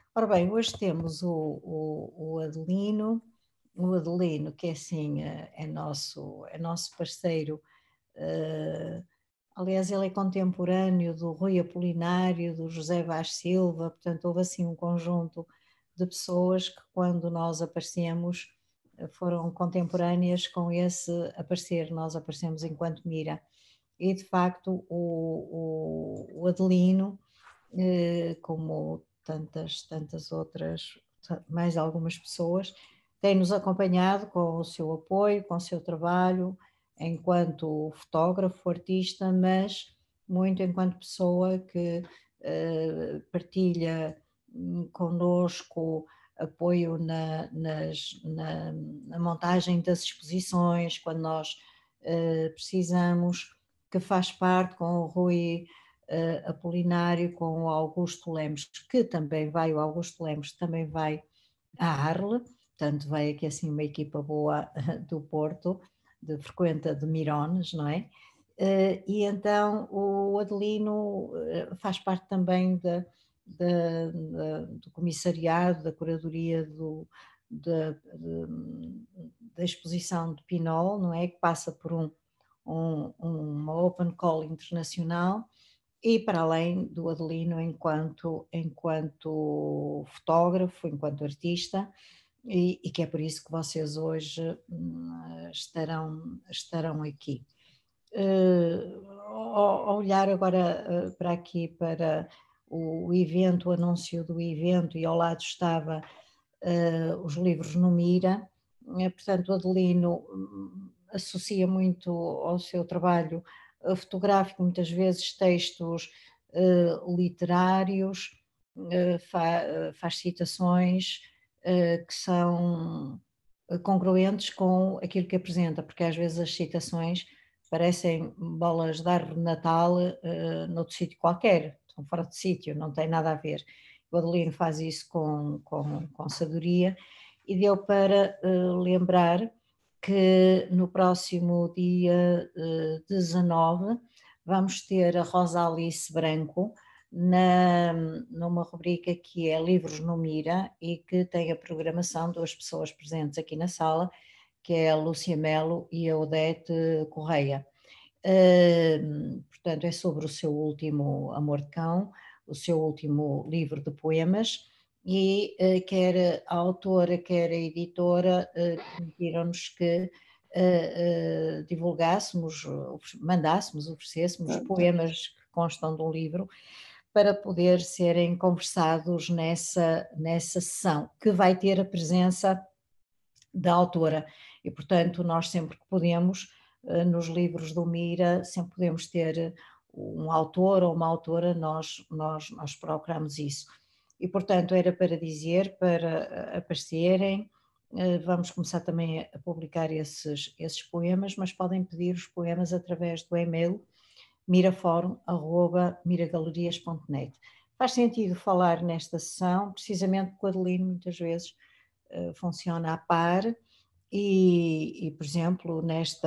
Ora bem, hoje temos o Adelino, que é assim, é nosso parceiro. eh, Aliás, ele é contemporâneo do Rui Apolinário, do José Vaz Silva, portanto, houve assim um conjunto de pessoas que, quando nós aparecemos, foram contemporâneas com esse aparecer. Nós aparecemos enquanto Mira. E, de facto, o Adelino, como tantas outras, mais algumas pessoas, tem-nos acompanhado com o seu apoio, com o seu trabalho, enquanto fotógrafo, artista, mas muito enquanto pessoa que partilha conosco apoio na montagem das exposições, quando nós precisamos, que faz parte com o Rui Apolinário, com o Augusto Lemos, que também vai, o Augusto Lemos também vai à Arle, portanto vai aqui assim uma equipa boa do Porto, frequenta de Mirones, não é? E então o Adelino faz parte também do comissariado, da curadoria da, da exposição de Pinol, não é? Que passa por uma open call internacional, e para além do Adelino enquanto fotógrafo, enquanto artista, e que é por isso que vocês hoje estarão aqui. Ao olhar agora para aqui, para o evento, o anúncio do evento, e ao lado estava os livros no Mira, portanto o Adelino associa muito ao seu trabalho fotográfico, muitas vezes textos literários, faz citações que são congruentes com aquilo que apresenta, porque às vezes as citações parecem bolas de árvore de Natal noutro sítio qualquer, estão fora de sítio, não tem nada a ver. O Adelino faz isso com sabedoria, e deu para lembrar que no próximo dia 19 vamos ter a Rosa Alice Branco numa rubrica que é Livros no Mira, e que tem a programação de duas pessoas presentes aqui na sala, que é a Lúcia Melo e a Odete Correia. Portanto, é sobre o seu último Amor de Cão, o seu último livro de poemas, e quer a autora, quer a editora pediram-nos que divulgássemos, mandássemos, oferecêssemos poemas que constam de um livro, para poder serem conversados nessa sessão, que vai ter a presença da autora. E, portanto, nós sempre que podemos, nos livros do Mira, sempre podemos ter um autor ou uma autora, nós procuramos isso. E, portanto, era para dizer, para aparecerem, vamos começar também a publicar esses poemas, mas podem pedir os poemas através do e-mail miraforum@miragalerias.net. Faz sentido falar nesta sessão, precisamente porque o Adelino muitas vezes funciona a par, por exemplo,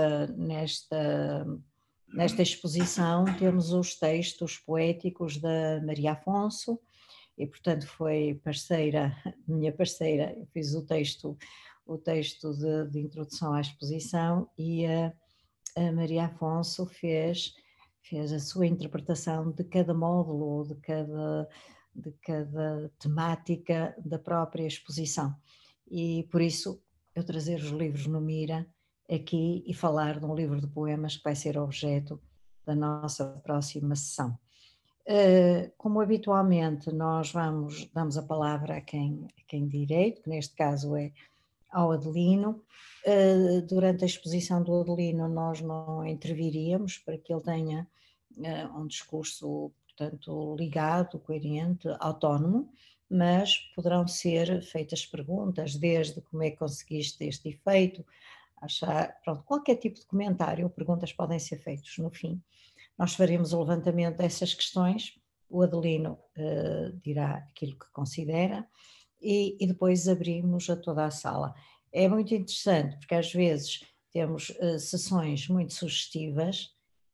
nesta exposição temos os textos poéticos da Maria Afonso, e portanto foi parceira, minha parceira. Eu fiz o texto de introdução à exposição, e a Maria Afonso fez a sua interpretação de cada módulo, de cada temática da própria exposição. E por isso eu trazer os livros no Mira aqui e falar de um livro de poemas que vai ser objeto da nossa próxima sessão. Como habitualmente nós damos a palavra a quem direito, que neste caso é ao Adelino. Durante a exposição do Adelino nós não interviríamos, para que ele tenha um discurso, portanto, ligado, coerente, autónomo, mas poderão ser feitas perguntas, desde como é que conseguiste este efeito, pronto, qualquer tipo de comentário ou perguntas podem ser feitos no fim. Nós faremos o levantamento dessas questões, o Adelino dirá aquilo que considera, e depois abrimos a toda a sala. É muito interessante, porque às vezes temos sessões muito sugestivas,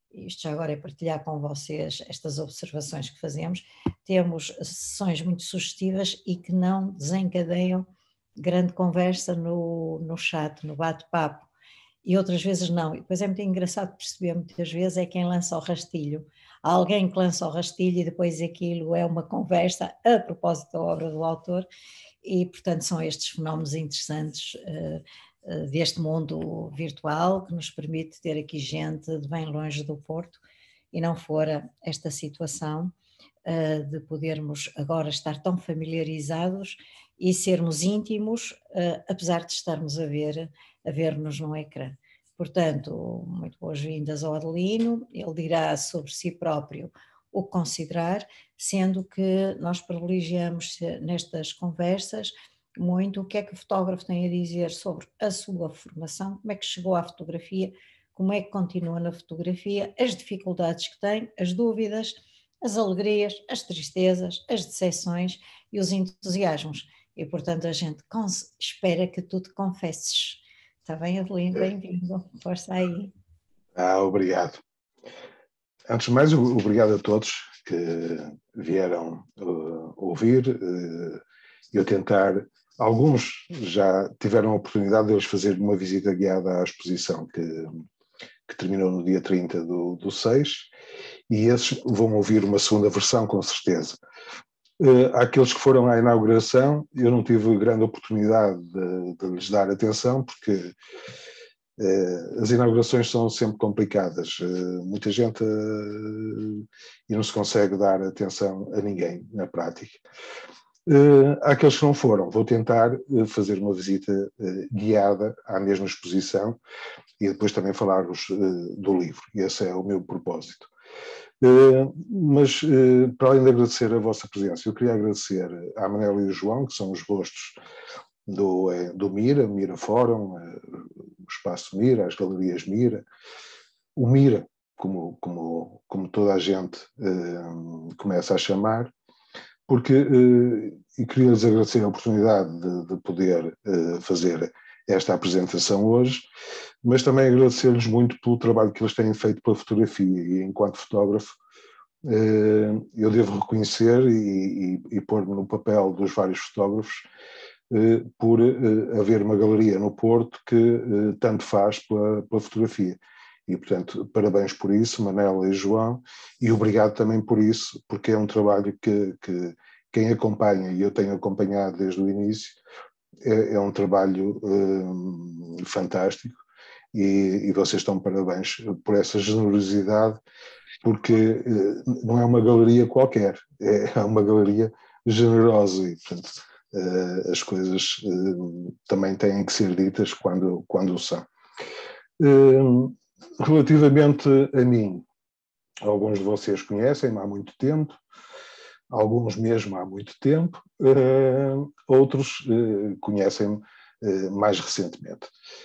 isto já agora é partilhar com vocês estas observações que fazemos, temos sessões muito sugestivas e que não desencadeiam grande conversa no chat, no bate-papo, e outras vezes não. E depois é muito engraçado perceber, muitas vezes, é quem lança o rastilho. Há alguém que lança o rastilho e depois aquilo é uma conversa a propósito da obra do autor, e portanto são estes fenómenos interessantes deste mundo virtual que nos permite ter aqui gente de bem longe do Porto, e não fora esta situação de podermos agora estar tão familiarizados e sermos íntimos, apesar de estarmos a ver-nos num ecrã. Portanto, muito boas-vindas ao Adelino, ele dirá sobre si próprio o que considerar, sendo que nós privilegiamos nestas conversas muito o que é que o fotógrafo tem a dizer sobre a sua formação, como é que chegou à fotografia, como é que continua na fotografia, as dificuldades que tem, as dúvidas, as alegrias, as tristezas, as decepções e os entusiasmos. E, portanto, a gente espera que tu te confesses. Está bem, Adelino? Bem-vindo. Força aí. Obrigado. Antes de mais, obrigado a todos que vieram ouvir e eu tentar. Alguns já tiveram a oportunidade de eles fazer uma visita guiada à exposição que terminou no dia 30 do 6, e esses vão ouvir uma segunda versão, com certeza. Aqueles que foram à inauguração, eu não tive grande oportunidade de lhes dar atenção, porque as inaugurações são sempre complicadas. Muita gente e não se consegue dar atenção a ninguém na prática. Àqueles que não foram, vou tentar fazer uma visita guiada à mesma exposição e depois também falar-vos do livro. Esse é o meu propósito. Mas, para além de agradecer a vossa presença, eu queria agradecer à Manela e ao João, que são os rostos do Mira Fórum, o Espaço Mira, as Galerias Mira, o Mira, como toda a gente começa a chamar, porque, e queria-lhes agradecer a oportunidade de poder fazer esta apresentação hoje, mas também agradecer-lhes muito pelo trabalho que eles têm feito pela fotografia, e enquanto fotógrafo eu devo reconhecer e pôr-me no papel dos vários fotógrafos por haver uma galeria no Porto que tanto faz pela fotografia. E, portanto, parabéns por isso, Manela e João, e obrigado também por isso, porque é um trabalho que quem acompanha, e eu tenho acompanhado desde o início, é um trabalho fantástico, e vocês estão parabéns por essa generosidade, porque não é uma galeria qualquer, é uma galeria generosa, e, portanto, as coisas também têm que ser ditas quando são. Relativamente a mim, alguns de vocês conhecem-me há muito tempo, alguns mesmo há muito tempo, outros conhecem-me mais recentemente.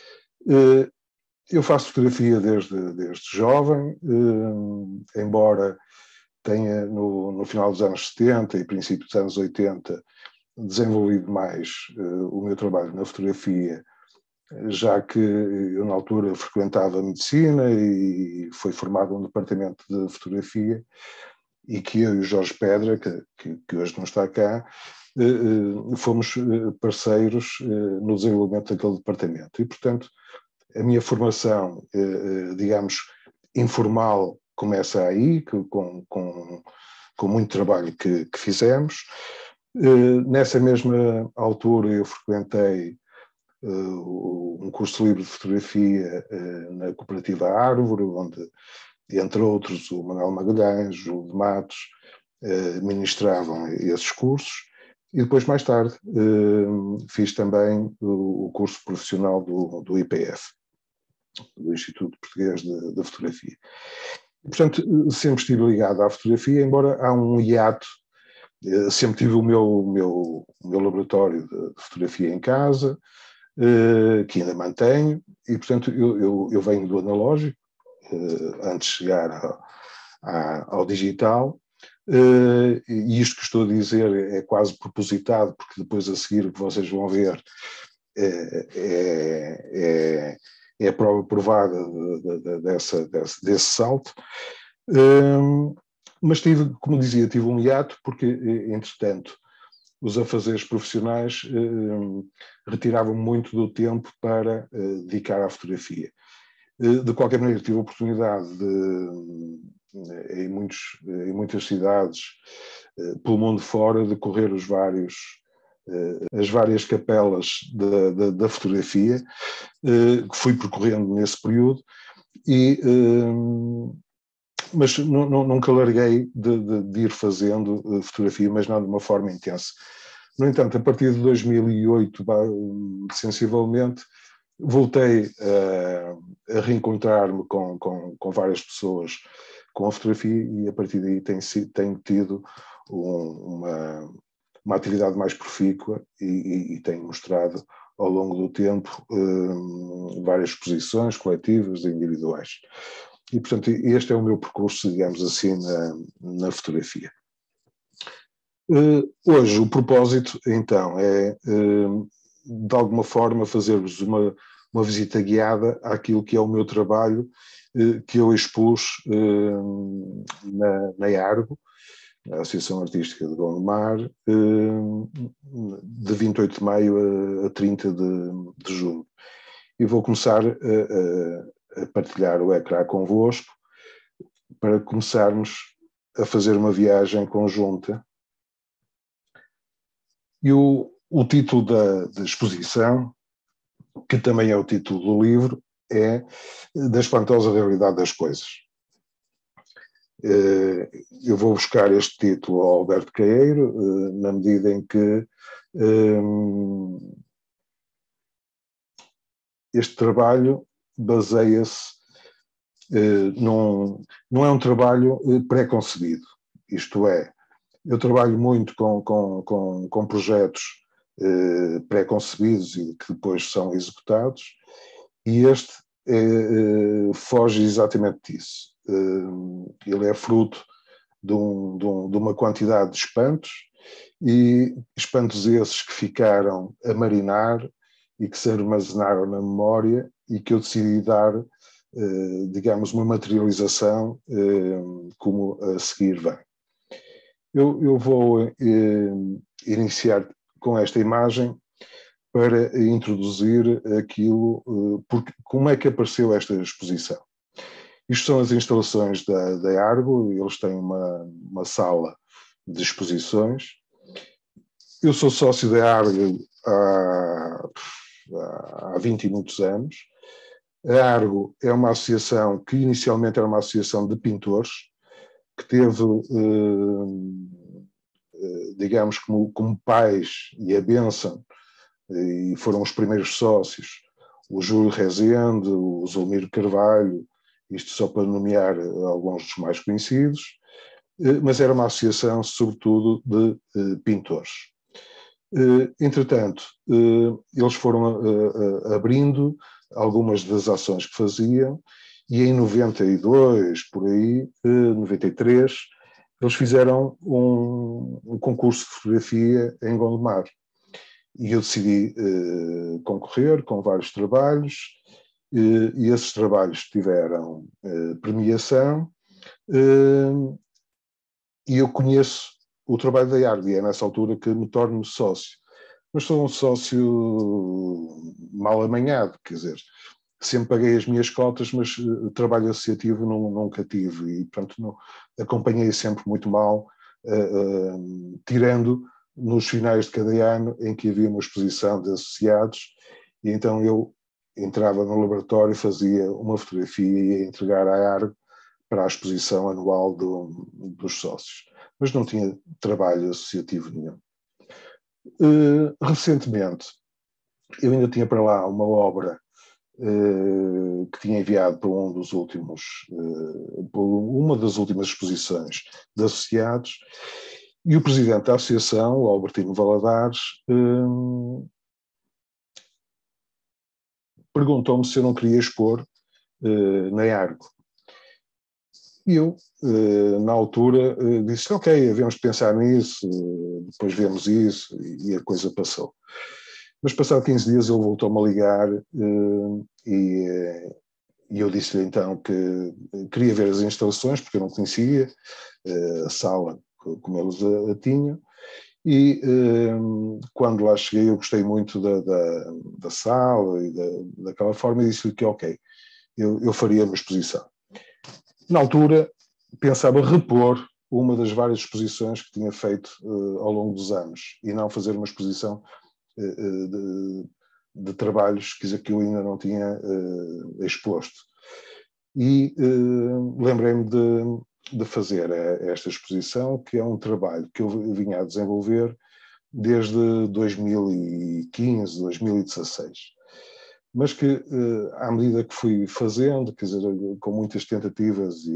Eu faço fotografia desde jovem, embora tenha no final dos anos 70 e princípio dos anos 80 desenvolvido mais o meu trabalho na fotografia, já que eu na altura frequentava medicina e fui formado num departamento de fotografia, e que eu e o Jorge Pedra, que hoje não está cá, fomos parceiros no desenvolvimento daquele departamento. E, portanto, a minha formação, digamos, informal começa aí, com muito trabalho que fizemos. Nessa mesma altura eu frequentei um curso livre de fotografia na Cooperativa Árvore, onde, entre outros, o Manuel Magalhães, o de Matos, ministravam esses cursos. E depois, mais tarde, fiz também o curso profissional do IPF, do Instituto Português de Fotografia. E, portanto, sempre estive ligado à fotografia, embora há um hiato. Sempre tive o meu laboratório de fotografia em casa, que ainda mantenho, e, portanto, eu venho do analógico, antes de chegar ao digital, e isto que estou a dizer é quase propositado, porque depois a seguir o que vocês vão ver é a prova provada desse salto. Mas tive, como dizia, tive um hiato, porque, entretanto, os afazeres profissionais retiravam muito do tempo para dedicar à fotografia. De qualquer maneira, tive a oportunidade em muitas cidades, pelo mundo fora, de correr as várias capelas da fotografia, que fui percorrendo nesse período, mas nunca larguei de ir fazendo fotografia, mas não de uma forma intensa. No entanto, a partir de 2008, sensivelmente, voltei a reencontrar-me com várias pessoas com a fotografia, e a partir daí tenho tido uma atividade mais profícua e tenho mostrado ao longo do tempo várias exposições coletivas e individuais. E, portanto, este é o meu percurso, digamos assim, na fotografia. Hoje, o propósito, então, é, de alguma forma, fazer-vos uma visita guiada àquilo que é o meu trabalho, que eu expus na Iargo, a Associação Artística de Gondomar, de 28 de maio a 30 de junho. E vou começar a partilhar o ecrã convosco para começarmos a fazer uma viagem conjunta. E o título da exposição, que também é o título do livro, é Da Espantosa Realidade das Coisas. Eu vou buscar este título ao Alberto Caeiro, na medida em que este trabalho baseia-se, não é um trabalho pré-concebido, isto é, eu trabalho muito com projetos pré-concebidos e que depois são executados, e este foge exatamente disso. Ele é fruto de uma quantidade de espantos, e espantos esses que ficaram a marinar e que se armazenaram na memória e que eu decidi dar, digamos, uma materialização como a seguir vem. Eu vou iniciar com esta imagem para introduzir aquilo, porque, como é que apareceu esta exposição. Isto são as instalações da Argo, eles têm uma sala de exposições. Eu sou sócio da Argo há 20 e muitos anos. A Argo é uma associação que inicialmente era uma associação de pintores, que teve, digamos, como pais e a bênção, e foram os primeiros sócios, o Júlio Rezende, o Zulmiro Carvalho, isto só para nomear alguns dos mais conhecidos, mas era uma associação, sobretudo, de pintores. Entretanto, eles foram abrindo algumas das ações que faziam, e em 92, por aí, 93, eles fizeram um concurso de fotografia em Gondomar. E eu decidi concorrer com vários trabalhos, e esses trabalhos tiveram premiação, e eu conheço o trabalho da Iargo, e é nessa altura que me torno sócio. Mas sou um sócio mal amanhado, quer dizer, sempre paguei as minhas cotas, mas trabalho associativo nunca tive, e portanto acompanhei sempre muito mal, tirando nos finais de cada ano em que havia uma exposição de associados, e então eu entrava no laboratório, fazia uma fotografia e ia entregar à Argo para a exposição anual dos sócios. Mas não tinha trabalho associativo nenhum. Recentemente, eu ainda tinha para lá uma obra que tinha enviado para uma das últimas exposições de associados, e o presidente da associação, o Albertino Valadares, perguntou-me se eu não queria expor na Argo. E eu, na altura, disse, ok, devemos pensar nisso, depois vemos isso, e a coisa passou. Mas passado 15 dias ele voltou-me a ligar e eu disse-lhe então que queria ver as instalações, porque eu não conhecia a sala como eles a tinham. E quando lá cheguei eu gostei muito da sala e daquela forma, e disse-lhe que ok, eu faria uma exposição. Na altura pensava repor uma das várias exposições que tinha feito ao longo dos anos e não fazer uma exposição de trabalhos que eu ainda não tinha exposto. E lembrei-me de fazer esta exposição, que é um trabalho que eu vinha a desenvolver desde 2015, 2016. Mas que, à medida que fui fazendo, quer dizer, com muitas tentativas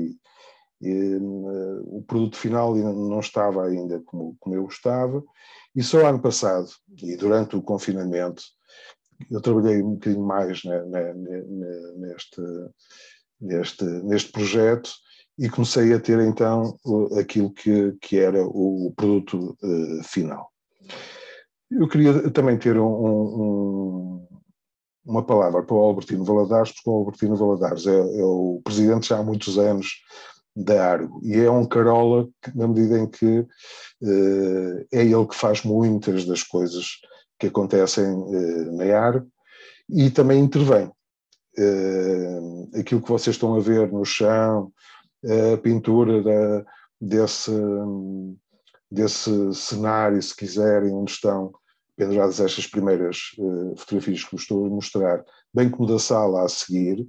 o produto final não estava ainda como eu gostava, e só ano passado, e durante o confinamento, eu trabalhei um bocadinho mais neste projeto e comecei a ter então aquilo que era o produto final. Eu queria também ter uma palavra para o Albertino Valadares, porque o Albertino Valadares é o presidente já há muitos anos da Argo, e é um carola na medida em que é ele que faz muitas das coisas que acontecem na Argo e também intervém. Aquilo que vocês estão a ver no chão, a pintura desse cenário, se quiserem, onde estão penduradas estas primeiras fotografias que vos estou a mostrar, bem como da sala a seguir,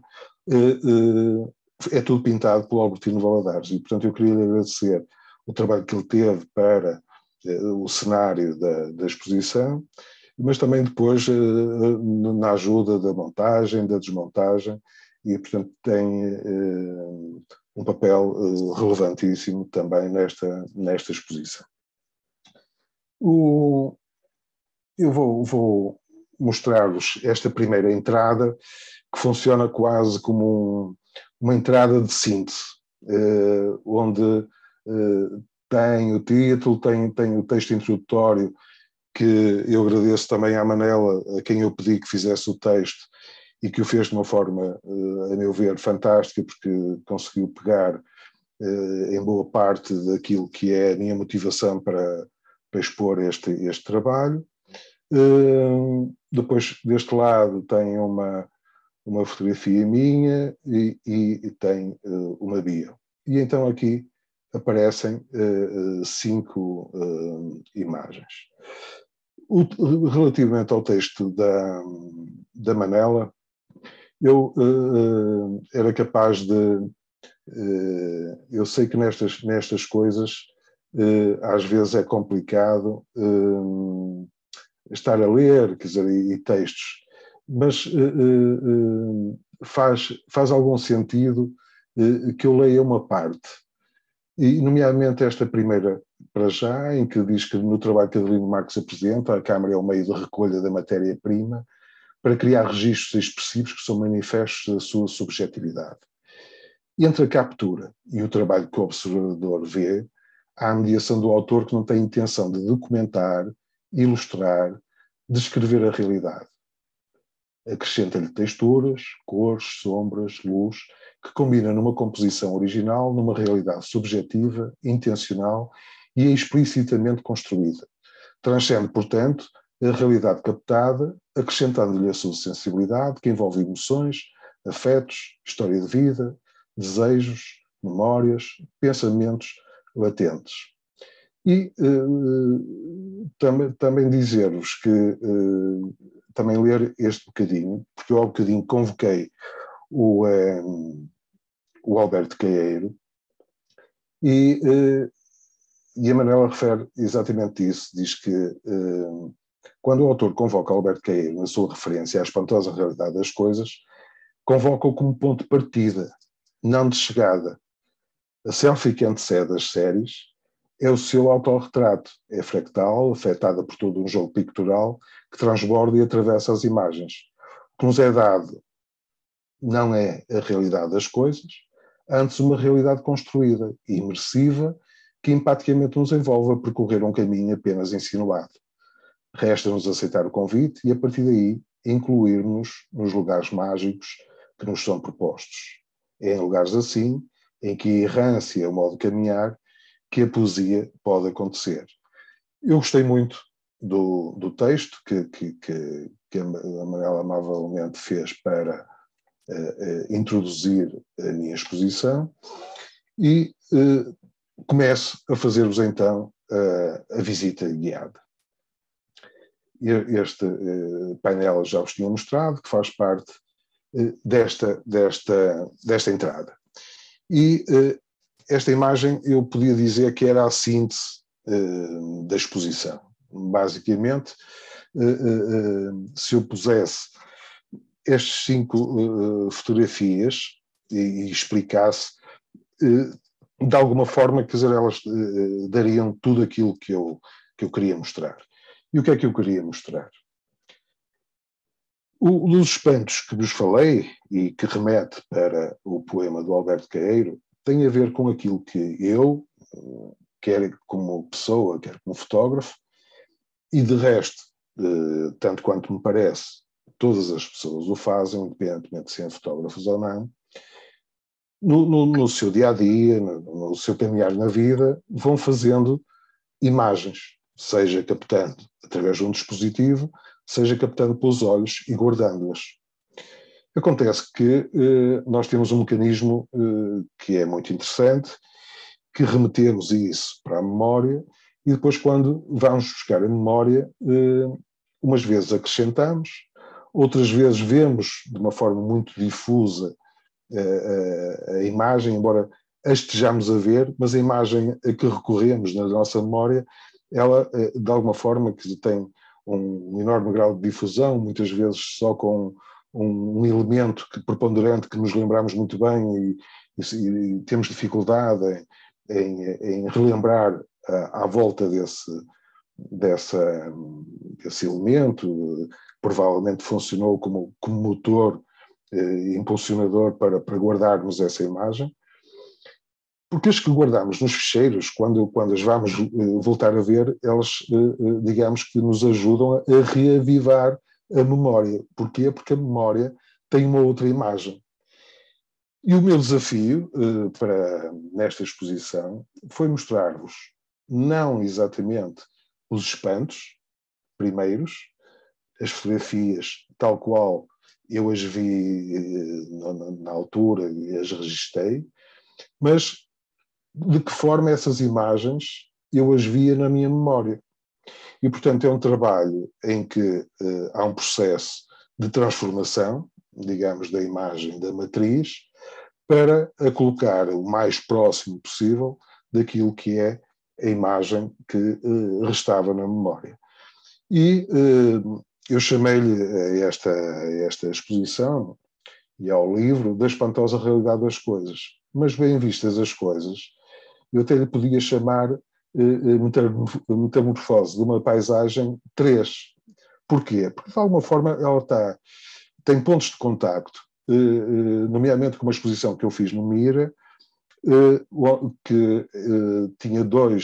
é tudo pintado pelo Albertino Valadares. E, portanto, eu queria lhe agradecer o trabalho que ele teve para o cenário da exposição, mas também depois na ajuda da montagem, da desmontagem, e, portanto, tem um papel relevantíssimo também nesta exposição. Eu vou mostrar-vos esta primeira entrada, que funciona quase como uma entrada de síntese, onde tem o título, tem o texto introdutório, que eu agradeço também à Manela, a quem eu pedi que fizesse o texto, e que o fez de uma forma, a meu ver, fantástica, porque conseguiu pegar em boa parte daquilo que é a minha motivação para expor este trabalho. Depois, deste lado, tem uma fotografia minha e tem uma bio. E então aqui aparecem 5 imagens. Relativamente ao texto da Manela, eu era capaz de... eu sei que nestas coisas às vezes é complicado estar a ler, quer dizer, e textos, mas faz algum sentido que eu leia uma parte, e nomeadamente esta primeira para já, em que diz que no trabalho que Adelino Marques apresenta, a Câmara é o meio de recolha da matéria-prima para criar registros expressivos que são manifestos da sua subjetividade. Entre a captura e o trabalho que o observador vê, há a mediação do autor, que não tem intenção de documentar, ilustrar, descrever a realidade. Acrescenta-lhe texturas, cores, sombras, luz, que combina numa composição original, numa realidade subjetiva, intencional e explicitamente construída. Transcende, portanto, a realidade captada, acrescentando-lhe a sua sensibilidade, que envolve emoções, afetos, história de vida, desejos, memórias, pensamentos latentes. E também dizer-vos que também ler este bocadinho, porque eu há bocadinho convoquei o Alberto Caeiro e a Manela refere exatamente isso, diz que quando o autor convoca Alberto Caeiro na sua referência à espantosa realidade das coisas, convoca-o como ponto de partida, não de chegada. A selfie que antecede as séries é o seu autorretrato, é fractal, afetada por todo um jogo pictural que transborda e atravessa as imagens. O que nos é dado não é a realidade das coisas, antes uma realidade construída e imersiva que empaticamente nos envolve a percorrer um caminho apenas insinuado. Resta-nos aceitar o convite e, a partir daí, incluir-nos nos lugares mágicos que nos são propostos. É em lugares assim, em que a errância é o modo de caminhar, que a poesia pode acontecer. Eu gostei muito do texto que a Manuela amavelmente fez para introduzir a minha exposição e começo a fazer-vos então a visita guiada. Este painel já vos tinha mostrado, que faz parte desta entrada. E esta imagem eu podia dizer que era a síntese da exposição. Basicamente, se eu pusesse estas 5 fotografias e explicasse, de alguma forma, quer dizer, elas dariam tudo aquilo que eu queria mostrar. E o que é que eu queria mostrar? Dos espantos que vos falei, e que remete para o poema do Alberto Caeiro, tem a ver com aquilo que eu, quer como pessoa, quer como fotógrafo, e de resto, tanto quanto me parece, todas as pessoas o fazem, independentemente de serem fotógrafos ou não, no seu dia-a-dia, no seu caminhar na vida, vão fazendo imagens, seja captando através de um dispositivo, seja captando pelos olhos e guardando-as. Acontece que nós temos um mecanismo que é muito interessante, que remetemos isso para a memória e depois, quando vamos buscar a memória, umas vezes acrescentamos, outras vezes vemos de uma forma muito difusa a imagem, embora a estejamos a ver, mas a imagem a que recorremos na nossa memória, ela, de alguma forma, que tem um enorme grau de difusão, muitas vezes só com um elemento preponderante que nos lembramos muito bem e temos dificuldade em relembrar à volta desse elemento. Provavelmente funcionou como motor impulsionador para guardarmos essa imagem. Porque as que guardamos nos ficheiros, quando as vamos voltar a ver, elas, digamos que nos ajudam a reavivar a memória. Porquê? Porque a memória tem uma outra imagem. E o meu desafio nesta exposição foi mostrar-vos não exatamente os espantos primeiros, as fotografias tal qual eu as vi na altura e as registrei, mas de que forma essas imagens eu as via na minha memória. E, portanto, é um trabalho em que há um processo de transformação, digamos, da imagem da matriz, para a colocar o mais próximo possível daquilo que é a imagem que restava na memória. E eu chamei-lhe a esta exposição e ao livro da espantosa realidade das coisas. Mas, bem vistas as coisas, eu até lhe podia chamar metamorfose de uma paisagem 3. Porquê? Porque, de alguma forma, ela tem pontos de contacto, nomeadamente com uma exposição que eu fiz no Mira, que tinha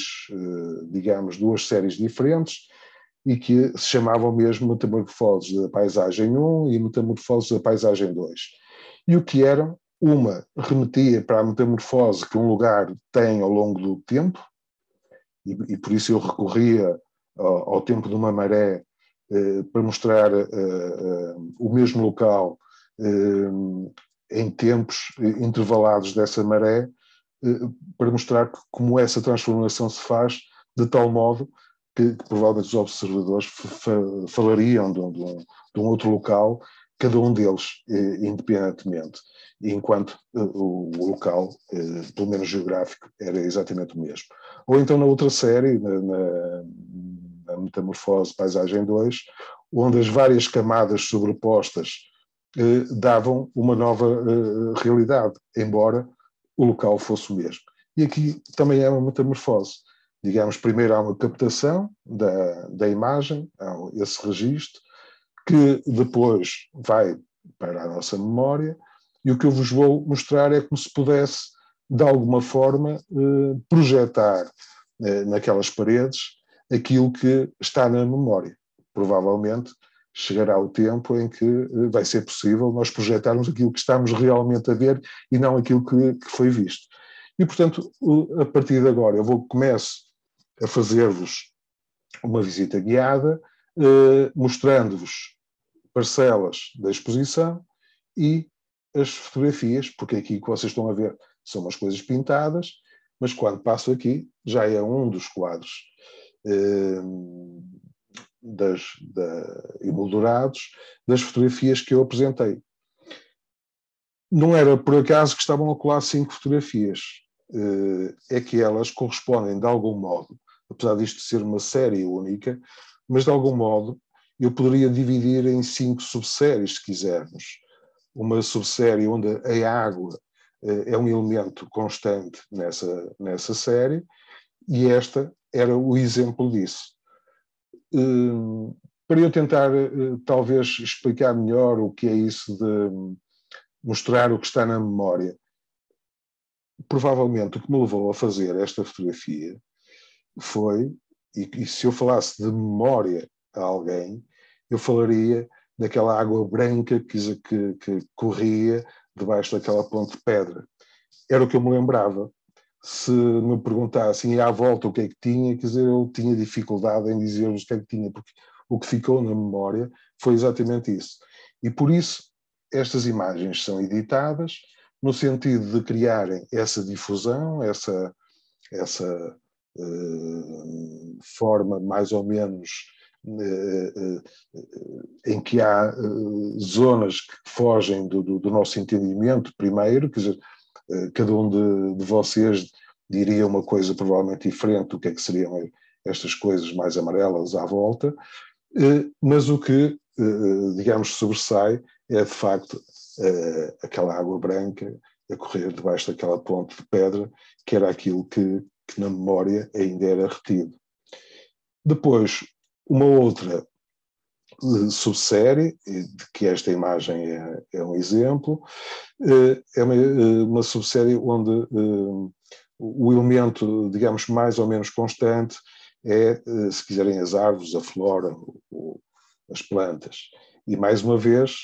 duas séries diferentes e que se chamavam mesmo Metamorfoses da Paisagem 1 e Metamorfoses da Paisagem 2. E o que eram? Uma remetia para a metamorfose que um lugar tem ao longo do tempo, e por isso eu recorria ao tempo de uma maré para mostrar o mesmo local em tempos intervalados dessa maré, para mostrar como essa transformação se faz de tal modo que provavelmente os observadores falariam de um outro local, cada um deles independentemente, enquanto o local, pelo menos geográfico, era exatamente o mesmo. Ou então na outra série, na Metamorfose Paisagem 2, onde as várias camadas sobrepostas davam uma nova realidade, embora o local fosse o mesmo. E aqui também é uma metamorfose. Digamos, primeiro há uma captação da imagem, há esse registro, que depois vai para a nossa memória, e o que eu vos vou mostrar é como se pudesse, de alguma forma, projetar naquelas paredes aquilo que está na memória. provavelmente chegará o tempo em que vai ser possível nós projetarmos aquilo que estamos realmente a ver e não aquilo que foi visto. E, portanto, a partir de agora, começo a fazer-vos uma visita guiada, mostrando-vos parcelas da exposição e as fotografias, porque aqui que vocês estão a ver são umas coisas pintadas, mas quando passo aqui já é um dos quadros emoldurados das fotografias que eu apresentei. Não era por acaso que estavam a colar 5 fotografias, é que elas correspondem de algum modo, apesar disto ser uma série única, mas de algum modo eu poderia dividir em 5 subséries, se quisermos. Uma subsérie onde a água é um elemento constante nessa série, e esta era o exemplo disso. Para eu tentar, talvez, explicar melhor o que é isso de mostrar o que está na memória, provavelmente o que me levou a fazer esta fotografia foi, e se eu falasse de memória a alguém, eu falaria daquela água branca que corria debaixo daquela ponte de pedra. Era o que eu me lembrava. Se me perguntassem à volta o que é que tinha, quer dizer, eu tinha dificuldade em dizer-vos o que é que tinha, porque o que ficou na memória foi exatamente isso. E por isso estas imagens são editadas no sentido de criarem essa difusão, essa forma mais ou menos em que há zonas que fogem do nosso entendimento primeiro, quer dizer, cada um de vocês diria uma coisa provavelmente diferente do que é que seriam estas coisas mais amarelas à volta, mas o que, digamos, sobressai é de facto aquela água branca a correr debaixo daquela ponte de pedra, que era aquilo que na memória ainda era retido. Depois, uma outra subsérie, de que esta imagem é um exemplo, é uma subsérie onde o elemento, digamos, mais ou menos constante é, se quiserem, as árvores, a flora, as plantas. E, mais uma vez,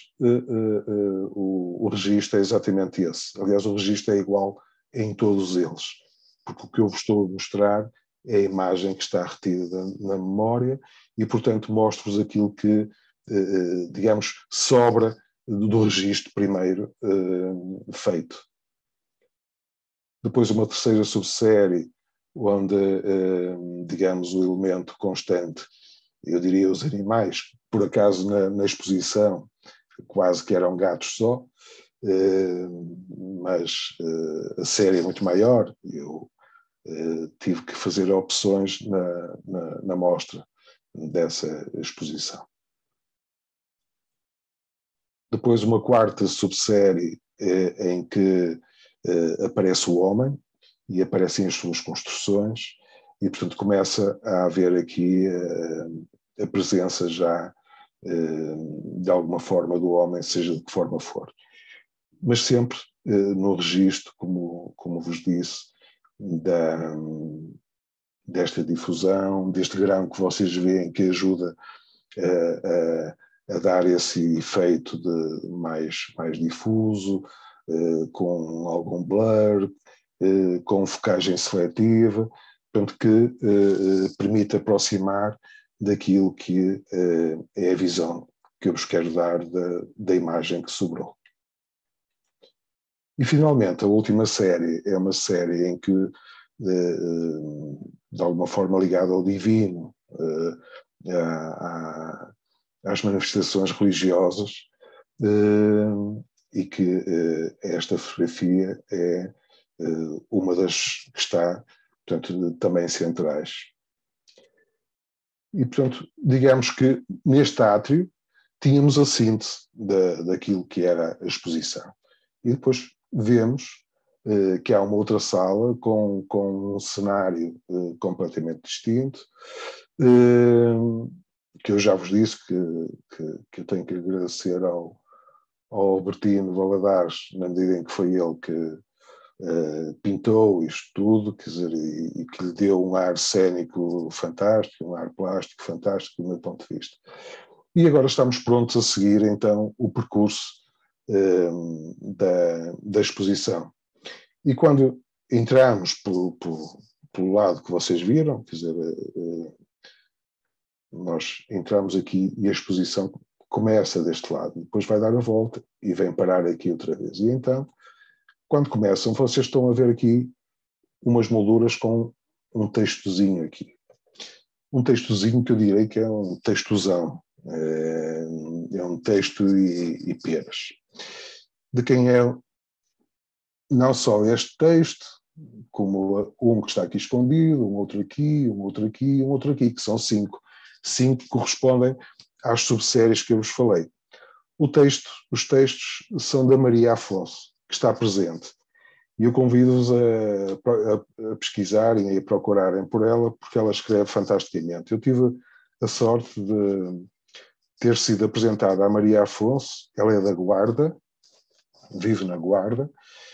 o registro é exatamente esse. Aliás, o registro é igual em todos eles, porque o que eu vos estou a mostrar é a imagem que está retida na memória e, portanto, mostro-vos aquilo que, digamos, sobra do registro primeiro feito. Depois uma terceira subsérie, onde, digamos, o elemento constante, eu diria os animais, por acaso na exposição quase que eram gatos só, mas a série é muito maior, eu tive que fazer opções na mostra dessa exposição. Depois uma quarta subsérie em que aparece o homem e aparecem as suas construções e, portanto, começa a haver aqui a presença já de alguma forma do homem, seja de que forma for. Mas sempre no registro, como vos disse, desta difusão, deste grão que vocês veem que ajuda a dar esse efeito de mais difuso, com algum blur, com focagem seletiva, portanto, que permite aproximar daquilo que é a visão que eu vos quero dar da imagem que sobrou. E, finalmente, a última série é uma série em que, de alguma forma ligada ao divino, às manifestações religiosas, e que esta fotografia é uma das que está, portanto, também centrais. E, portanto, digamos que neste átrio tínhamos a síntese daquilo que era a exposição. E depois vemos que há uma outra sala com um cenário completamente distinto, que eu já vos disse que eu tenho que agradecer ao Albertino Valadares, na medida em que foi ele que pintou isto tudo, quer dizer, e que lhe deu um ar cênico fantástico, um ar plástico fantástico do meu ponto de vista. E agora estamos prontos a seguir, então, o percurso da exposição. E quando entramos pelo lado que vocês viram, quer dizer, nós entramos aqui e a exposição começa deste lado, depois vai dar a volta e vem parar aqui outra vez. E então, quando começam, vocês estão a ver aqui umas molduras com um textozinho aqui. Um textozinho que eu direi que é um textozão. É um texto e peras. De quem é não só este texto, como um que está aqui escondido, um outro aqui, um outro aqui, um outro aqui, que são 5. 5 correspondem às subséries que eu vos falei. Os textos são da Maria Afonso, que está presente. E eu convido-vos a pesquisarem e a procurarem por ela, porque ela escreve fantasticamente. Eu tive a sorte de ter sido apresentada à Maria Afonso, ela é da Guarda, vive na Guarda.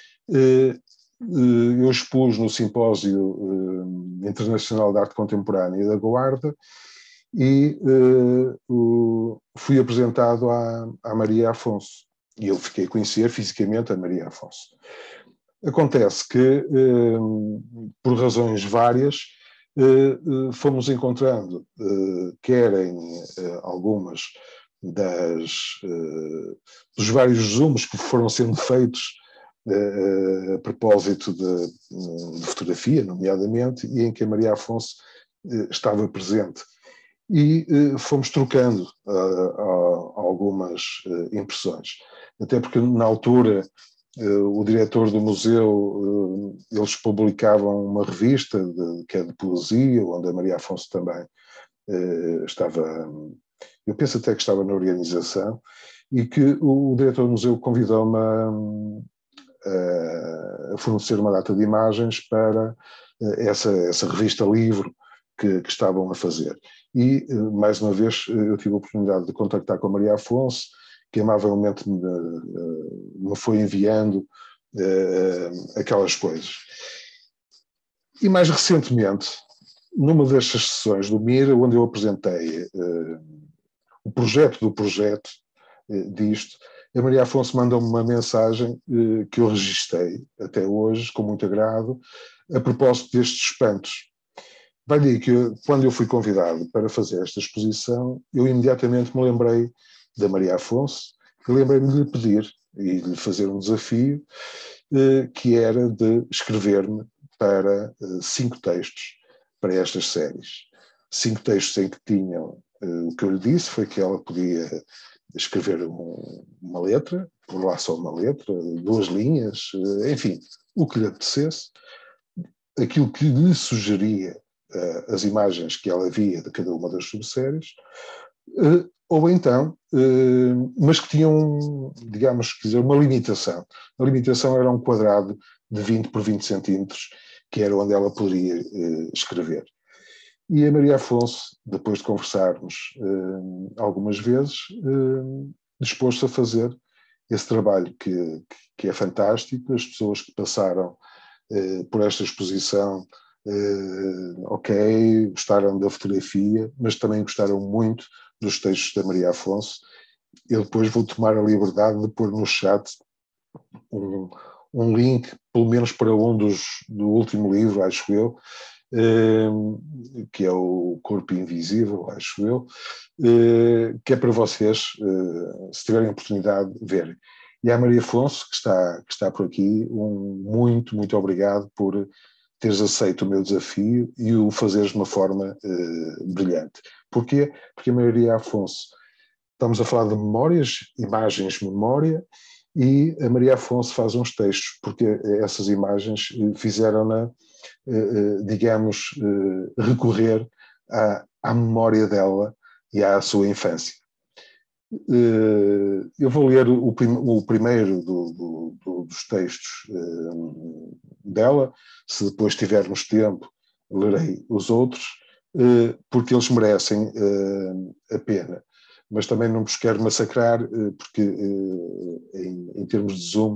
Eu expus no Simpósio Internacional de Arte Contemporânea da Guarda e fui apresentado à Maria Afonso. E eu fiquei a conhecer fisicamente a Maria Afonso. Acontece que, por razões várias, fomos encontrando, querem algumas dos vários zooms que foram sendo feitos a propósito de fotografia, nomeadamente, e em que a Maria Afonso estava presente. E fomos trocando algumas impressões. Até porque, na altura, o diretor do museu, eles publicavam uma revista que é de poesia, onde a Maria Afonso também estava, eu penso até que estava na organização, e que o diretor do museu convidou-me a fornecer uma data de imagens para essa revista livro que estavam a fazer. E, mais uma vez, eu tive a oportunidade de contactar com a Maria Afonso, que amavelmente me foi enviando aquelas coisas. E mais recentemente, numa destas sessões do MIR, onde eu apresentei o projeto do projeto disto, a Maria Afonso mandou-me uma mensagem que eu registrei até hoje, com muito agrado, a propósito destes espantos. Vai dizer que quando eu fui convidado para fazer esta exposição, eu imediatamente me lembrei da Maria Afonso, e lembrei-me de lhe pedir e de lhe fazer um desafio, que era de escrever-me para 5 textos para estas séries. 5 textos em que tinham, o que eu lhe disse foi que ela podia escrever uma letra, por lá só uma letra, 2 linhas, enfim, o que lhe apetecesse, aquilo que lhe sugeria as imagens que ela via de cada uma das subséries, ou então, mas que tinham, digamos, uma limitação. A limitação era um quadrado de 20 por 20 centímetros, que era onde ela poderia escrever. E a Maria Afonso, depois de conversarmos algumas vezes, dispôs-se a fazer esse trabalho que é fantástico. As pessoas que passaram por esta exposição, gostaram da fotografia, mas também gostaram muito dos textos da Maria Afonso. Eu depois vou tomar a liberdade de pôr no chat um link, pelo menos para do último livro, acho eu, que é o Corpo Invisível, acho eu, que é para vocês, se tiverem a oportunidade, verem. E à Maria Afonso, que está por aqui, muito, muito obrigado por teres aceito o meu desafio e o fazeres de uma forma brilhante. Porquê? Porque a Maria Afonso, estamos a falar de memórias, imagens memória, e a Maria Afonso faz uns textos, porque essas imagens fizeram-na, digamos, recorrer à memória dela e à sua infância. Eu vou ler o primeiro dos textos dela, se depois tivermos tempo lerei os outros, porque eles merecem a pena. Mas também não vos quero massacrar, porque em termos de Zoom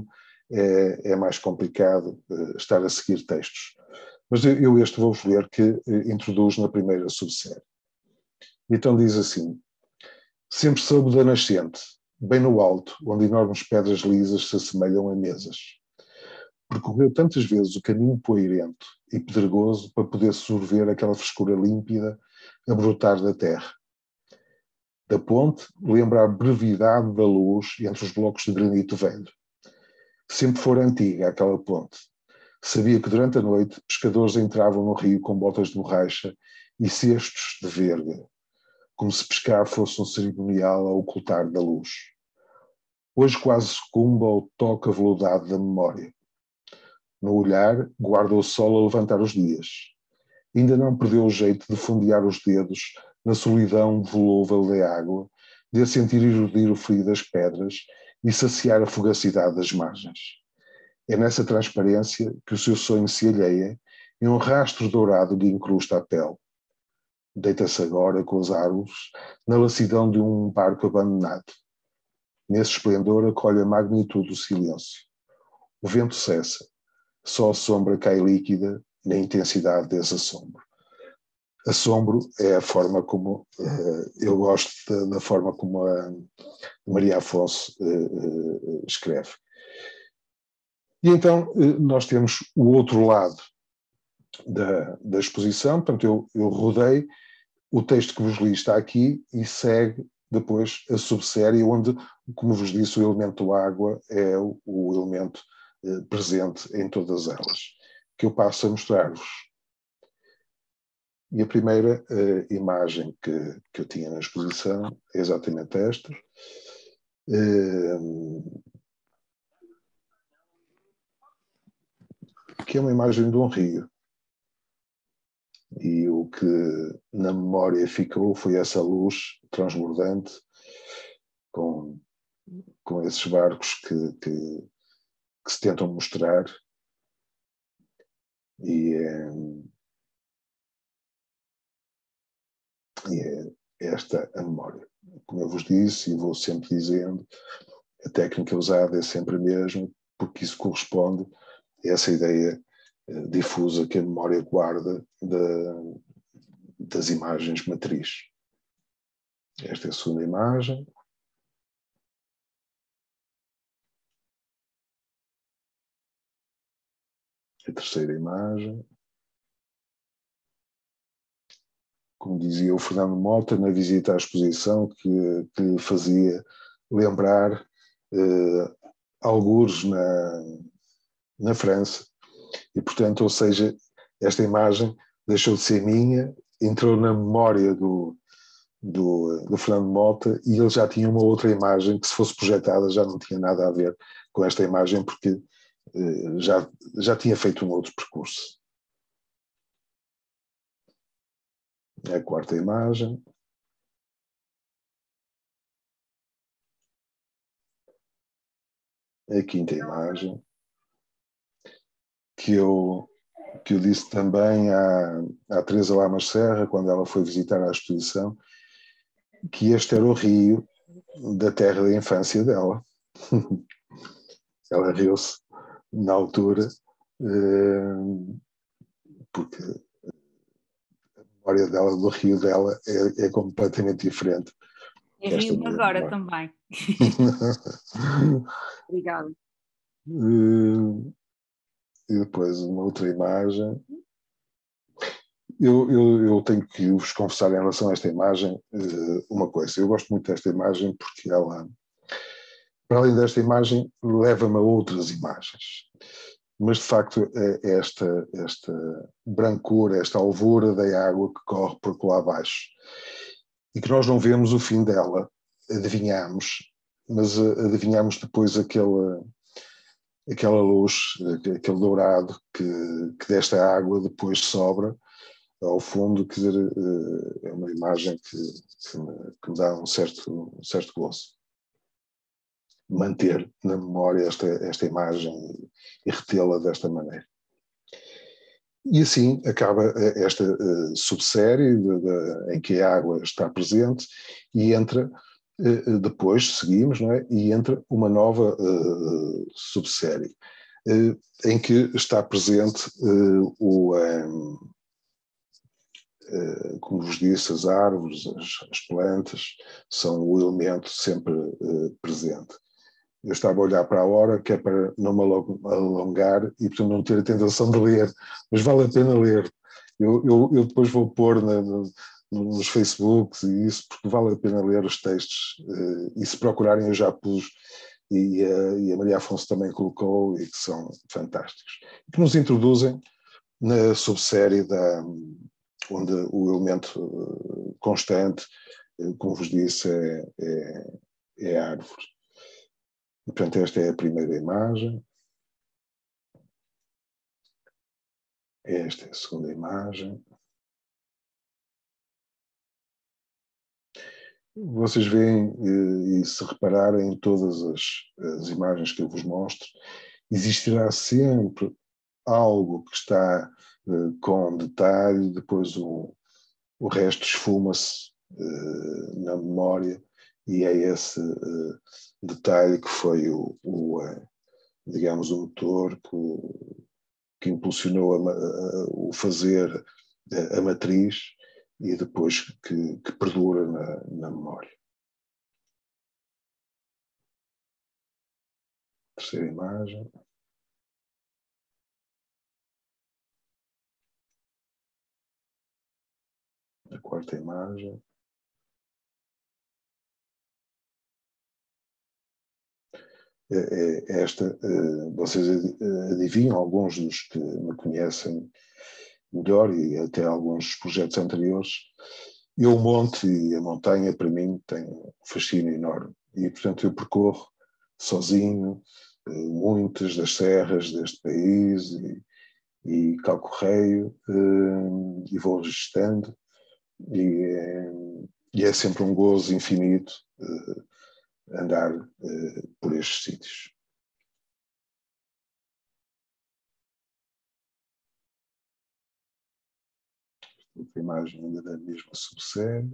é mais complicado estar a seguir textos. Mas eu este vou-vos ler, que introduz na primeira subsérie. Então diz assim: sempre soube da nascente, bem no alto, onde enormes pedras lisas se assemelham a mesas. Percorreu tantas vezes o caminho poeirento e pedregoso para poder sorver aquela frescura límpida a brotar da terra. Da ponte, lembra a brevidade da luz entre os blocos de granito velho. Sempre fora antiga aquela ponte. Sabia que durante a noite pescadores entravam no rio com botas de borracha e cestos de verga, como se pescar fosse um cerimonial a ocultar da luz. Hoje quase sucumba ao toque aveludado da memória. No olhar, guarda o sol a levantar os dias. Ainda não perdeu o jeito de fundear os dedos na solidão volúvel da água, de a sentir erudir o frio das pedras e saciar a fugacidade das margens. É nessa transparência que o seu sonho se alheia e um rastro dourado lhe incrusta a pele. Deita-se agora com os árvores na lassidão de um barco abandonado. Nesse esplendor acolhe a magnitude do silêncio. O vento cessa. Só a sombra cai líquida na intensidade desse assombro. Assombro é a forma como eu gosto da forma como a Maria Afonso escreve. E então nós temos o outro lado da exposição. Portanto, eu rodei, o texto que vos li está aqui e segue depois a subsérie, onde, como vos disse, o elemento água é o elemento presente em todas elas, que eu passo a mostrar-vos. E a primeira imagem que eu tinha na exposição é exatamente esta. Que é uma imagem de um rio. E o que na memória ficou foi essa luz transbordante com esses barcos que se tentam mostrar. E é esta a memória. Como eu vos disse e vou sempre dizendo, a técnica usada é sempre a mesma, porque isso corresponde a essa ideia difusa que a memória guarda das imagens matriz. Esta é a segunda imagem. A terceira imagem. Como dizia o Fernando Mota na visita à exposição, que fazia lembrar algures na França. E, portanto, ou seja, esta imagem deixou de ser minha, entrou na memória do Fernando Mota, e ele já tinha uma outra imagem que, se fosse projetada, já não tinha nada a ver com esta imagem, porque já tinha feito um outro percurso. É a quarta imagem. A quinta imagem, que eu disse também à Teresa Lamas Serra, quando ela foi visitar a exposição, que este era o rio da terra da infância dela. Ela riu-se na altura, porque a memória dela do rio dela é completamente diferente. E rio-me agora também. Obrigada. E depois uma outra imagem. Eu tenho que vos confessar em relação a esta imagem uma coisa. Eu gosto muito desta imagem porque ela, para além desta imagem, leva-me a outras imagens. Mas, de facto, é esta brancura, esta alvura da água que corre por lá abaixo. E que nós não vemos o fim dela. Adivinhamos, mas adivinhamos depois aquela luz, aquele dourado que desta água depois sobra ao fundo. Quer dizer, é uma imagem que me dá um certo gozo. Manter na memória esta imagem e retê-la desta maneira. E assim acaba esta subsérie em que a água está presente, e entra Depois seguimos, não é? E entra uma nova subsérie, em que está presente como vos disse, as árvores, as plantas, são o elemento sempre presente. Eu estava a olhar para a hora, que é para não me alongar e, portanto, não ter a tentação de ler, mas vale a pena ler. Eu depois vou pôr nos Facebooks e isso, porque vale a pena ler os textos. E se procurarem, eu já pus, e a Maria Afonso também colocou, e que são fantásticos. Que nos introduzem na subsérie onde o elemento constante, como vos disse, é a árvore. E, portanto, esta é a primeira imagem. Esta é a segunda imagem. Vocês veem, e se repararem em todas as imagens que eu vos mostro, existirá sempre algo que está com detalhe, depois o resto esfuma-se na memória, e é esse detalhe que foi digamos, o motor que impulsionou o fazer a matriz e depois que perdura na memória. Terceira imagem. A quarta imagem. Esta, vocês adivinham, alguns dos que me conhecem melhor e até alguns dos projetos anteriores, o monte e a montanha para mim têm um fascínio enorme e, portanto, eu percorro sozinho muitas das serras deste país e calcorreio e vou registando e é sempre um gozo infinito andar por estes sítios. Outra imagem ainda da mesma subsérie.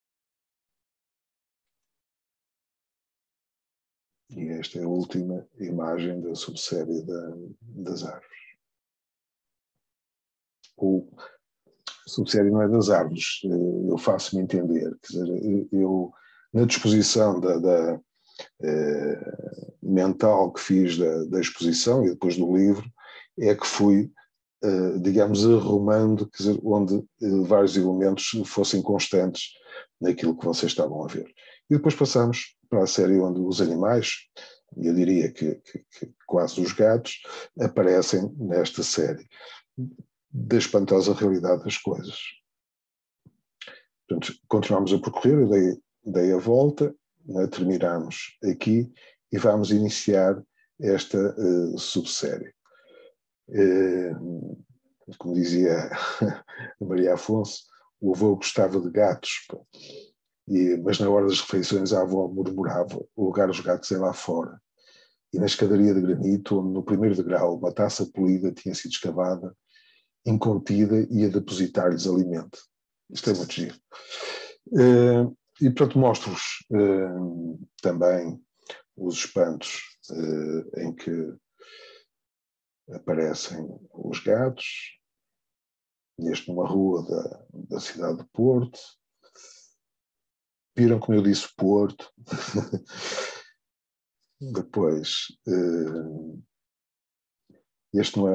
E esta é a última imagem da subsérie das árvores. A subsérie não é das árvores, eu faço-me entender. Quer dizer, eu na disposição mental que fiz da exposição e depois do livro, é que fui, digamos, arrumando, quer dizer, onde vários elementos fossem constantes naquilo que vocês estavam a ver. E depois passamos para a série onde os animais, eu diria que quase os gatos, aparecem nesta série da espantosa realidade das coisas. Portanto, continuamos a percorrer, eu dei a volta, né, terminamos aqui e vamos iniciar esta subsérie. Como dizia a Maria Afonso, o avô gostava de gatos, mas na hora das refeições a avó murmurava: o lugar dos gatos é lá fora. E na escadaria de granito, onde no primeiro degrau uma taça polida tinha sido escavada, incontida, e a depositar-lhes alimento. Isto é muito giro. E, portanto, mostro-vos também os espantos em que aparecem os gatos, neste numa rua da cidade de Porto. Viram como eu disse Porto? Depois, este não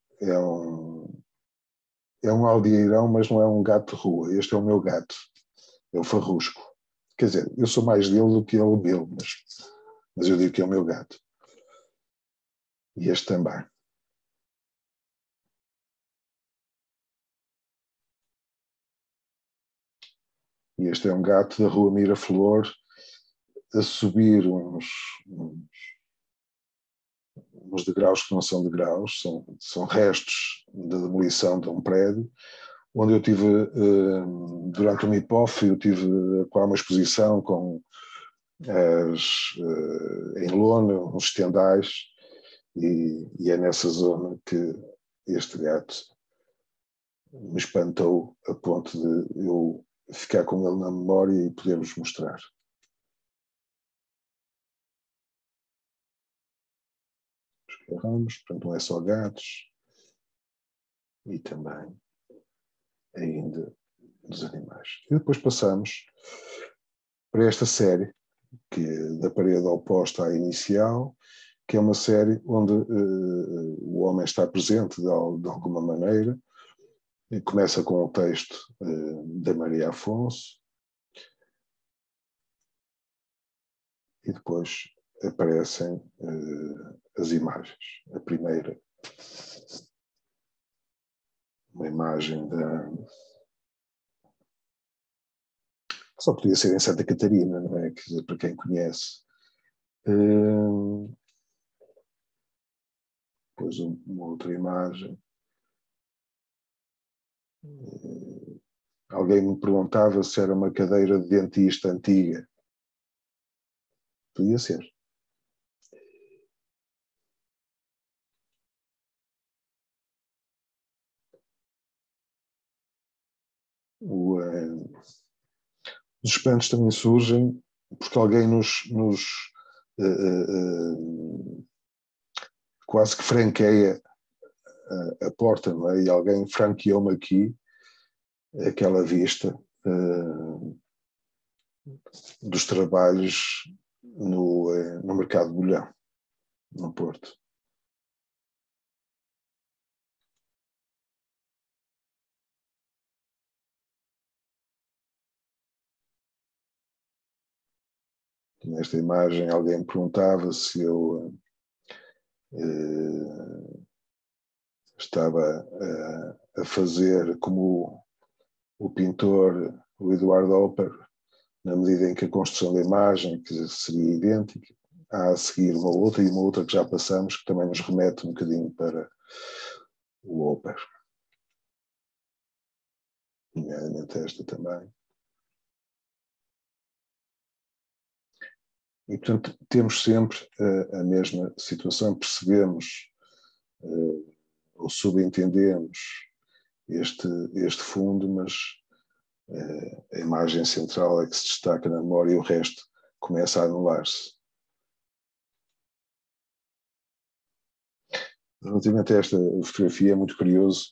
é um aldeirão, mas não é um gato de rua. Este é o meu gato, é o Farrusco. Quer dizer, eu sou mais dele do que ele meu, mas eu digo que é o meu gato. E este também. E este é um gato da rua Miraflor a subir uns degraus que não são degraus, são restos da demolição de um prédio, onde eu tive, durante uma hipófise, eu tive uma exposição com em lona, uns tendais, e é nessa zona que este gato me espantou a ponto de eu ficar com ele na memória e poder-vos mostrar. Ramos, portanto não é só gatos, e também ainda dos animais. E depois passamos para esta série, que é da parede oposta à inicial, que é uma série onde o homem está presente de alguma maneira, e começa com o texto da Maria Afonso, e depois aparecem as imagens. A primeira, uma imagem só podia ser em Santa Catarina, não é? Quer dizer, para quem conhece. Depois uma outra imagem. Alguém me perguntava se era uma cadeira de dentista antiga. Podia ser. Os espantos também surgem porque alguém nos quase que franqueia a porta, não é? E alguém franqueou-me aqui aquela vista dos trabalhos no Mercado de Bolhão, no Porto. Nesta imagem alguém me perguntava se eu estava a fazer como o pintor, o Eduardo Hopper, na medida em que a construção da imagem que seria idêntica. Há a seguir uma outra e uma outra que já passamos, que também nos remete um bocadinho para o Hopper. Nomeadamente esta também. E, portanto, temos sempre a mesma situação, percebemos ou subentendemos este fundo, mas a imagem central é que se destaca na memória e o resto começa a anular-se. Relativamente a esta fotografia, é muito curioso.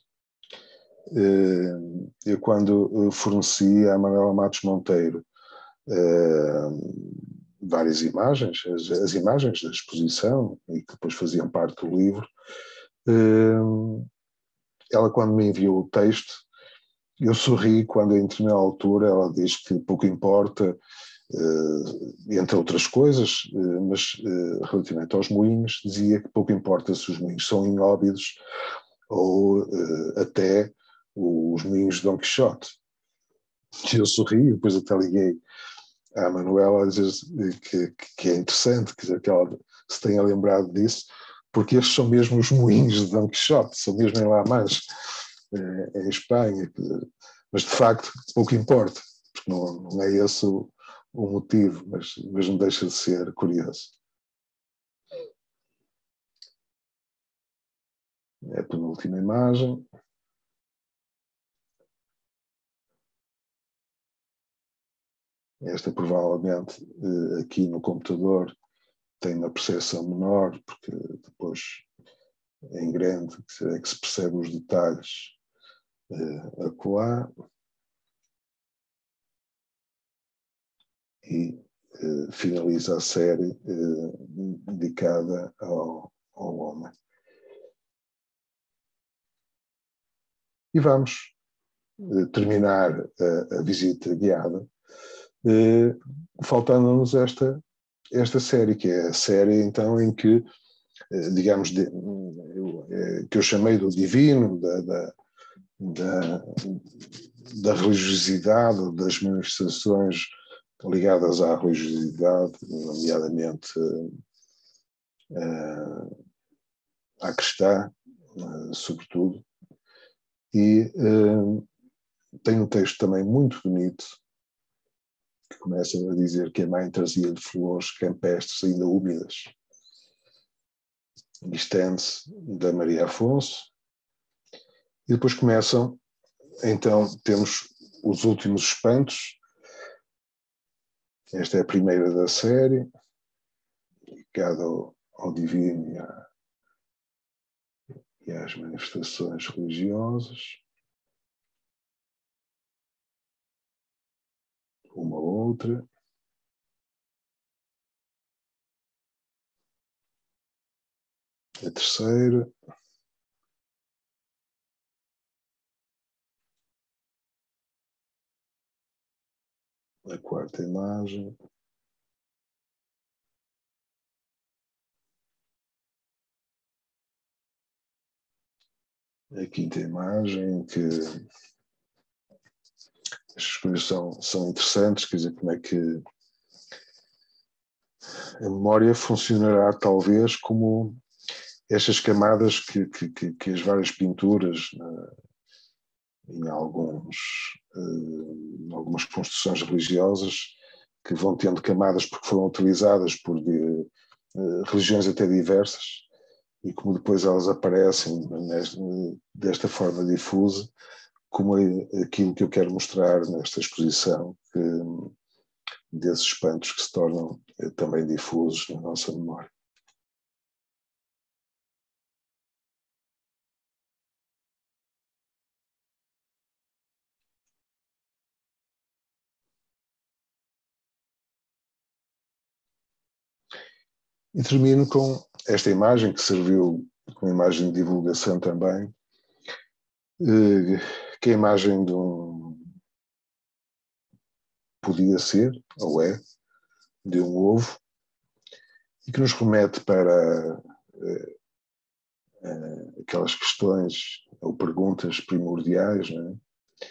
Eu, quando forneci à Manuela Matos Monteiro várias imagens, as imagens da exposição, e que depois faziam parte do livro, ela, quando me enviou o texto, eu sorri quando, em determinada altura, ela diz que pouco importa, entre outras coisas, mas relativamente aos moinhos, dizia que pouco importa se os moinhos são inóbidos ou até os moinhos de Dom Quixote. E eu sorri, depois até liguei à Manuela a dizer que é interessante, que ela se tenha lembrado disso, porque estes são mesmo os moinhos de Dom Quixote, são mesmo em La Mancha, em Espanha, mas de facto pouco importa, porque não é esse o motivo, mas não deixa de ser curioso. É a penúltima imagem. Esta provavelmente aqui no computador tem uma percepção menor, porque depois em grande é que se percebe os detalhes acolá. E finaliza a série dedicada ao homem. E vamos terminar a visita guiada, faltando-nos esta série, que é a série então em que, digamos, que eu chamei do divino, da religiosidade, das manifestações ligadas à religiosidade, nomeadamente à cristã, sobretudo. E tem um texto também muito bonito, que começa a dizer que a mãe trazia-lhe flores campestres ainda úmidas. Estende-se da Maria Afonso. E depois começam, então, temos os últimos espantos. Esta é a primeira da série, dedicada ao divino e às manifestações religiosas, uma ou outra. A terceira. A quarta imagem. A quinta imagem, que estas coisas são interessantes, quer dizer, como é que a memória funcionará talvez como estas camadas que as várias pinturas em algumas construções religiosas que vão tendo camadas porque foram utilizadas por religiões até diversas, e como depois elas aparecem desta forma difusa, como aquilo que eu quero mostrar nesta exposição, desses espantos que se tornam também difusos na nossa memória. E termino com esta imagem, que serviu como imagem de divulgação também, que é a imagem de podia ser, ou é, de um ovo, e que nos remete para aquelas questões ou perguntas primordiais, não é?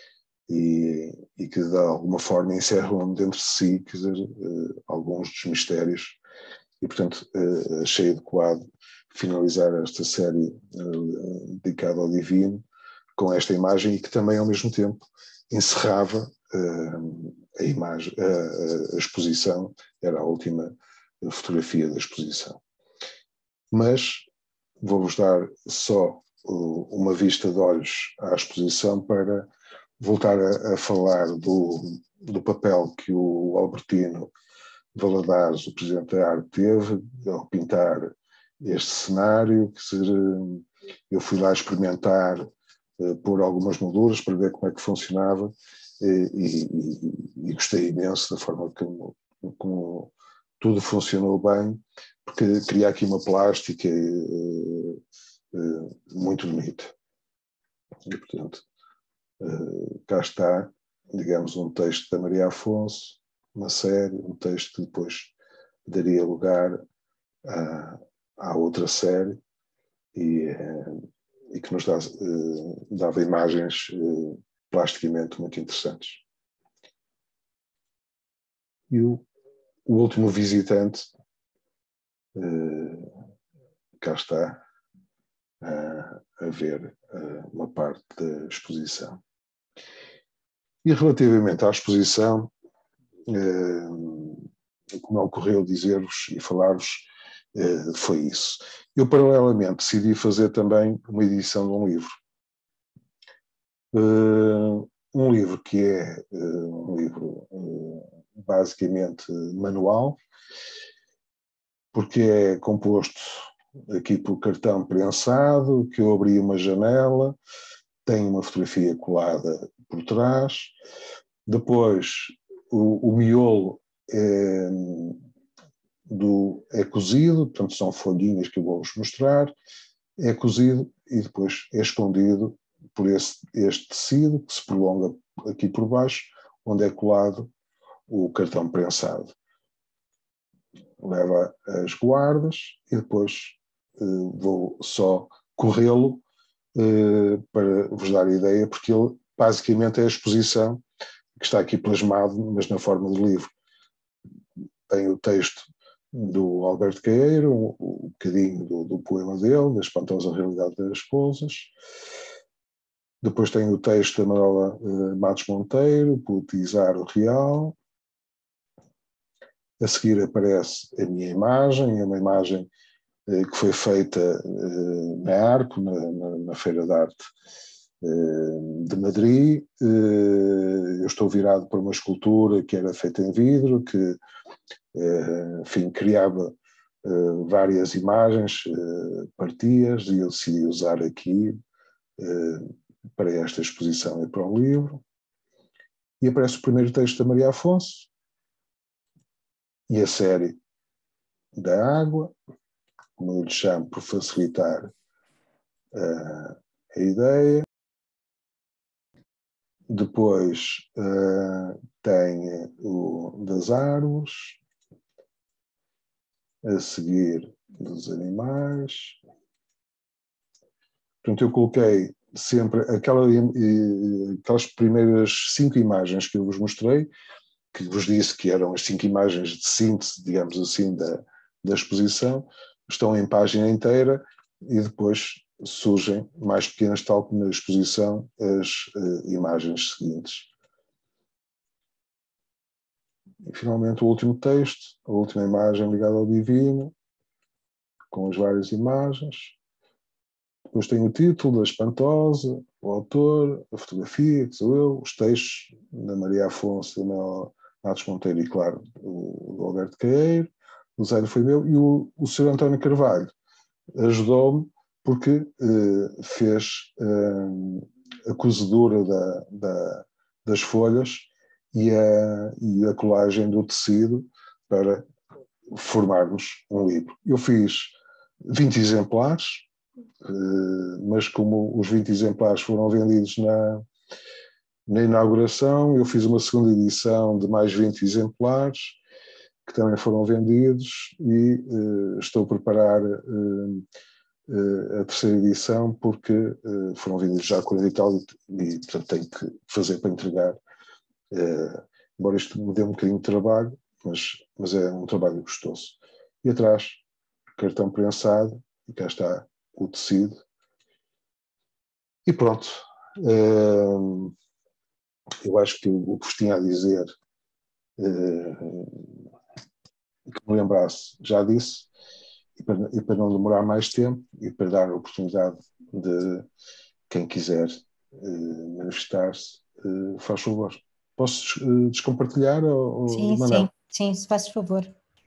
E que de alguma forma encerram dentro de si, quer dizer, alguns dos mistérios, e portanto achei adequado finalizar esta série dedicada ao divino com esta imagem, e que também ao mesmo tempo encerrava a imagem, a exposição, era a última fotografia da exposição. Mas vou-vos dar só uma vista de olhos à exposição para voltar a falar do papel que o Albertino Valadares, o Presidente da Arte, teve ao pintar este cenário. Eu fui lá experimentar, pôr algumas molduras para ver como é que funcionava, e gostei imenso da forma como tudo funcionou bem, porque cria aqui uma plástica muito bonita. E, portanto, cá está, digamos, um texto da Maria Afonso, uma série, um texto que depois daria lugar à outra série, e que nos dava imagens plasticamente muito interessantes. E o último visitante, cá está, a ver uma parte da exposição. E relativamente à exposição, como ocorreu dizer-vos e falar-vos, foi isso. Eu, paralelamente, decidi fazer também uma edição de um livro. Um livro que é um livro basicamente manual, porque é composto aqui por cartão prensado, que eu abri uma janela, tem uma fotografia colada por trás. Depois, o miolo é cozido, portanto são folhinhas que eu vou-vos mostrar, é cozido e depois é escondido por este tecido que se prolonga aqui por baixo, onde é colado o cartão prensado. Leva as guardas e depois vou só corrê-lo para vos dar a ideia, porque ele basicamente é a exposição que está aqui plasmado, mas na forma de livro. Tem o texto do Alberto Queiro, um bocadinho do poema dele, da espantosa realidade das coisas. Depois tem o texto da Manuela Matos Monteiro, Poetizar o Real. A seguir aparece a minha imagem, é uma imagem que foi feita na Arco, na Feira de Arte de Madrid. Eu estou virado para uma escultura que era feita em vidro, que enfim, criava várias imagens, partias, e eu decidi usar aqui para esta exposição e para o livro. E aparece o primeiro texto da Maria Afonso e a série da água, como eu lhe chamo, por facilitar a ideia. Depois tem o das árvores, a seguir dos animais. Portanto, eu coloquei sempre aquelas primeiras 5 imagens que eu vos mostrei, que vos disse que eram as 5 imagens de síntese, digamos assim, da exposição, estão em página inteira e depois surgem mais pequenas, tal como na exposição, as imagens seguintes. E finalmente o último texto, a última imagem ligada ao divino, com as várias imagens. Depois tem o título da espantosa, o autor, a fotografia, que sou eu, os textos da Maria Afonso, da Mel Matos Monteiro e, claro, o do Alberto Caeiro, o design foi meu, e o Sr. António Carvalho ajudou-me porque fez a cozedura das folhas e a colagem do tecido para formarmos um livro. Eu fiz 20 exemplares, mas como os 20 exemplares foram vendidos na inauguração, eu fiz uma segunda edição de mais 20 exemplares, que também foram vendidos, e estou a preparar a terceira edição, porque foram vendidos já 40 e tal, e portanto tenho que fazer para entregar, embora isto me dê um bocadinho de trabalho, mas é um trabalho gostoso. E atrás, cartão prensado, e cá está o tecido. E pronto. Eu acho que o que vos tinha a dizer, que me lembrasse, já disse, e para não demorar mais tempo e para dar a oportunidade de quem quiser manifestar-se, faz favor. Posso descompartilhar ou Manel? Sim, se faz favor.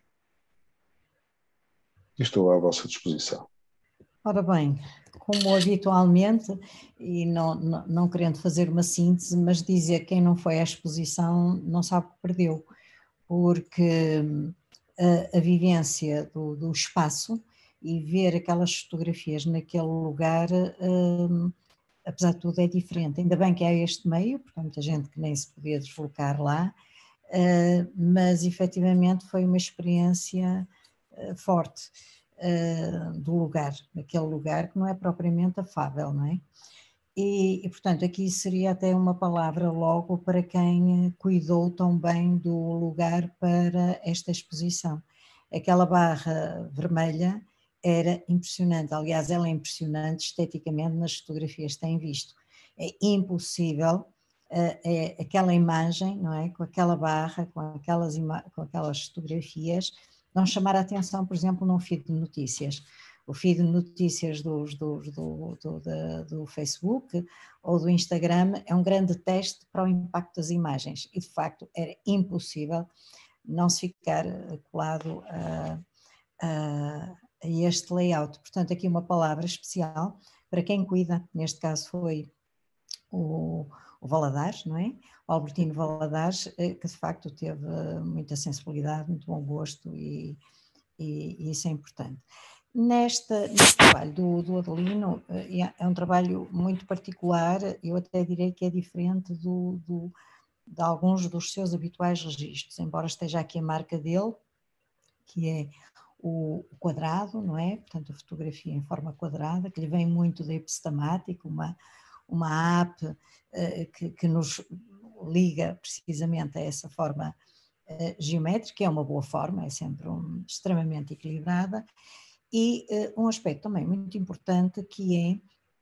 Estou à vossa disposição. Ora bem, como habitualmente, e não querendo fazer uma síntese, mas dizer que quem não foi à exposição não sabe o que perdeu, porque a vivência do espaço e ver aquelas fotografias naquele lugar, apesar de tudo, é diferente. Ainda bem que há este meio, porque há muita gente que nem se podia deslocar lá, mas efetivamente foi uma experiência forte. Do lugar, daquele lugar que não é propriamente afável, não é? E, portanto, aqui seria até uma palavra logo para quem cuidou tão bem do lugar para esta exposição. Aquela barra vermelha era impressionante, aliás, ela é impressionante esteticamente nas fotografias que têm visto. É impossível aquela imagem, não é? Com aquela barra, com aquelas fotografias, não chamar a atenção, por exemplo, num feed de notícias. O feed de notícias do Facebook ou do Instagram é um grande teste para o impacto das imagens e, de facto, era impossível não se ficar colado a este layout. Portanto, aqui uma palavra especial para quem cuida, neste caso foi o Valadares, não é? O Albertino Valadares, que de facto teve muita sensibilidade, muito bom gosto e isso é importante. Neste trabalho do Adelino, é um trabalho muito particular, eu até direi que é diferente de alguns dos seus habituais registros, embora esteja aqui a marca dele, que é o quadrado, não é? Portanto, a fotografia em forma quadrada, que lhe vem muito da Epistamatic, uma app que nos liga precisamente a essa forma geométrica, é uma boa forma, é sempre extremamente equilibrada, e um aspecto também muito importante que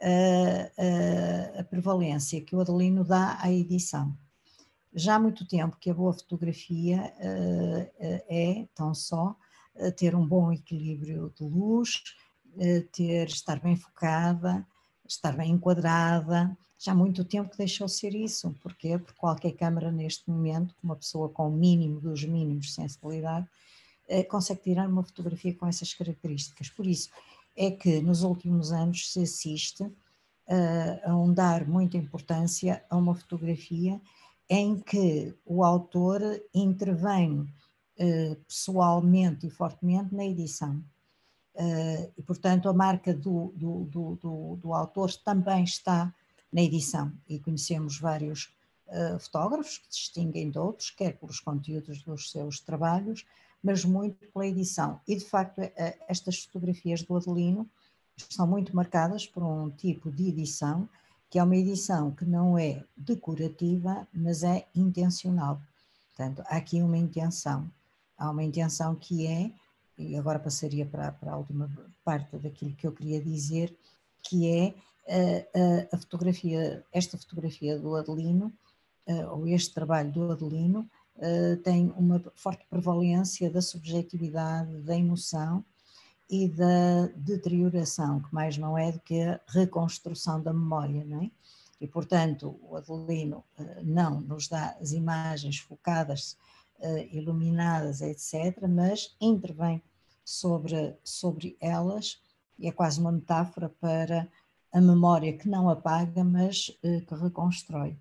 é a prevalência que o Adelino dá à edição. Já há muito tempo que a boa fotografia é tão só ter um bom equilíbrio de luz, estar bem focada, estar bem enquadrada. Já há muito tempo que deixou de ser isso. Porquê? Porque qualquer câmara neste momento, uma pessoa com o mínimo dos mínimos de sensibilidade, consegue tirar uma fotografia com essas características. Por isso é que nos últimos anos se assiste a um dar muita importância a uma fotografia em que o autor intervém pessoalmente e fortemente na edição. E, portanto, a marca do autor também está na edição, e conhecemos vários fotógrafos que se distinguem de outros, quer pelos conteúdos dos seus trabalhos, mas muito pela edição. E, de facto, estas fotografias do Adelino estão muito marcadas por um tipo de edição, que é uma edição que não é decorativa, mas é intencional. Portanto, há aqui uma intenção. Há uma intenção que é, e agora passaria para a última parte daquilo que eu queria dizer, que é a fotografia, esta fotografia do Adelino, ou este trabalho do Adelino, tem uma forte prevalência da subjetividade, da emoção e da deterioração, que mais não é do que a reconstrução da memória, não é? E, portanto, o Adelino não nos dá as imagens focadas, iluminadas, etc., mas intervém sobre elas, e é quase uma metáfora para a memória que não apaga, mas que reconstrói.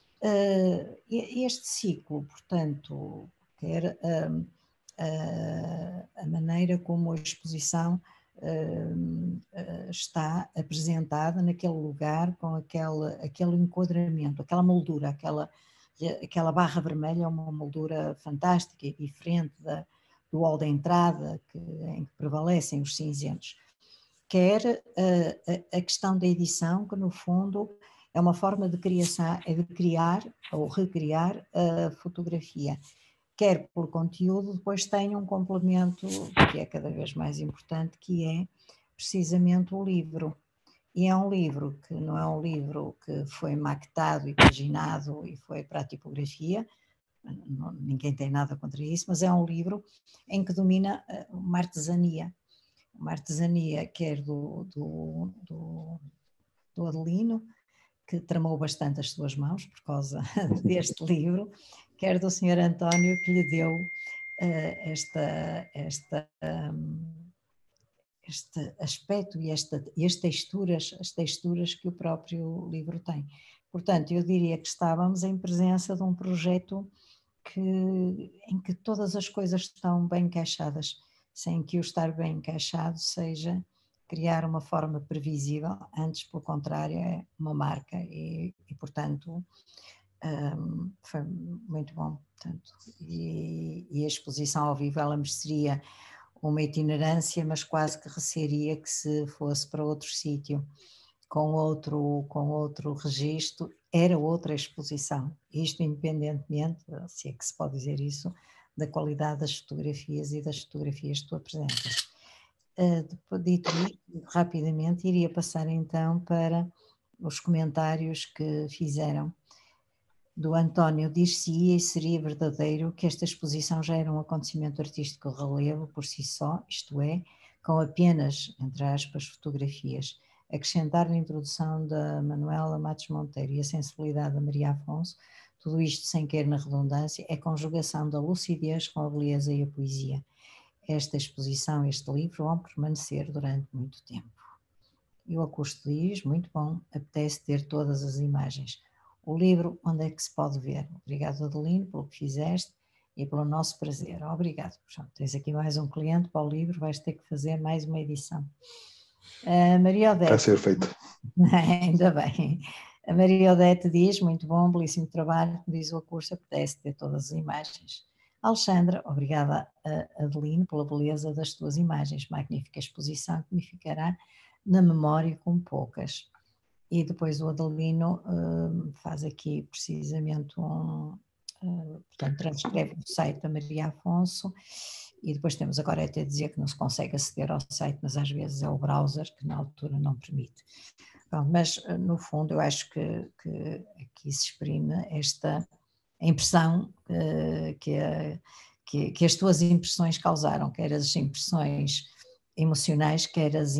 Este ciclo, portanto, quer a maneira como a exposição está apresentada naquele lugar, com aquele enquadramento, aquela moldura, aquela barra vermelha é uma moldura fantástica e diferente do hall da entrada, em que prevalecem os cinzentos. Quer a questão da edição, que no fundo é uma forma de criar ou recriar a fotografia. Quer por conteúdo, depois tem um complemento que é cada vez mais importante, que é precisamente o livro. E é um livro que não é um livro que foi maquetado e paginado e foi para a tipografia, ninguém tem nada contra isso, mas é um livro em que domina uma artesania quer do Adelino, que tramou bastante as suas mãos por causa deste livro, quer do Sr. António, que lhe deu este aspecto e as texturas que o próprio livro tem. Portanto, eu diria que estávamos em presença de um projeto em que todas as coisas estão bem encaixadas, sem que o estar bem encaixado seja criar uma forma previsível, antes, pelo contrário, é uma marca e portanto, foi muito bom. Portanto, e a exposição ao vivo, ela mereceria uma itinerância, mas quase que recearia que se fosse para outro sítio, com outro registro, era outra exposição, isto independentemente, se é que se pode dizer isso, da qualidade das fotografias e das fotografias que tu apresentas. Dito isto, rapidamente iria passar então para os comentários que fizeram. Do António, dir-se-ia e seria verdadeiro que esta exposição já era um acontecimento artístico relevo por si só, isto é, com apenas, entre aspas, fotografias. Acrescentar na introdução da Manuela Matos Monteiro e a sensibilidade da Maria Afonso, tudo isto sem querer na redundância, é conjugação da lucidez com a beleza e a poesia. Esta exposição, este livro, vão permanecer durante muito tempo. E o Augusto diz, muito bom, apetece ter todas as imagens. O livro, onde é que se pode ver? Obrigado, Adelino, pelo que fizeste e pelo nosso prazer. Obrigado. Pronto, tens aqui mais um cliente para o livro, vais ter que fazer mais uma edição. Maria Odete. Está a ser feito. Ainda bem. A Maria Odete diz, muito bom, belíssimo trabalho, diz o curso, apetece ter todas as imagens. Alexandra, obrigada a Adelino pela beleza das tuas imagens, magnífica exposição que me ficará na memória com poucas. E depois o Adelino faz aqui precisamente portanto transcreve o site da Maria Afonso, e depois temos agora até dizer que não se consegue aceder ao site, mas às vezes é o browser que na altura não permite. Pronto, mas no fundo eu acho que aqui se exprime esta impressão que as tuas impressões causaram, quer as impressões emocionais, quer as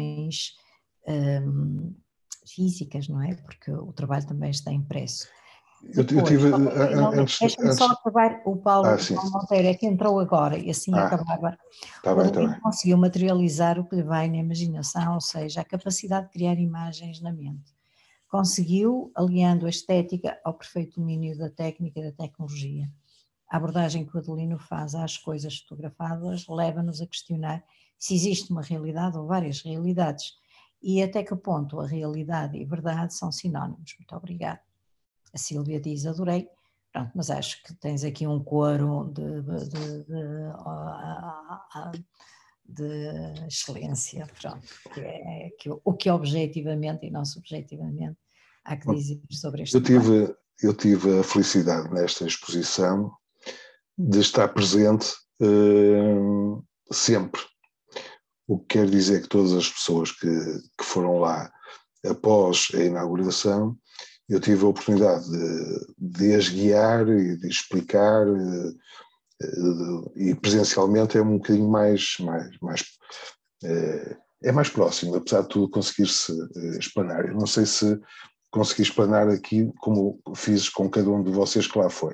impressões físicas, não é? Porque o trabalho também está impresso. eu tive Deixa-me só acabar. O Paulo Monteiro é que entrou agora e assim acabava. Tá bem. Conseguiu materializar o que lhe vai na imaginação, ou seja, a capacidade de criar imagens na mente. Conseguiu, aliando a estética ao perfeito domínio da técnica e da tecnologia. A abordagem que o Adelino faz às coisas fotografadas leva-nos a questionar se existe uma realidade ou várias realidades e até que ponto a realidade e a verdade são sinónimos. Muito obrigada. A Sílvia diz, adorei. Pronto, mas acho que tens aqui um coro de excelência, pronto, o que objetivamente e não subjetivamente há que dizer sobre este tema. Eu tive a felicidade nesta exposição de estar presente sempre. O que quer dizer que todas as pessoas que foram lá após a inauguração, eu tive a oportunidade de as guiar e de explicar, e presencialmente é um bocadinho mais é mais próximo, apesar de tudo conseguir-se explanar. Eu não sei se consegui explanar aqui como fiz com cada um de vocês que lá foi.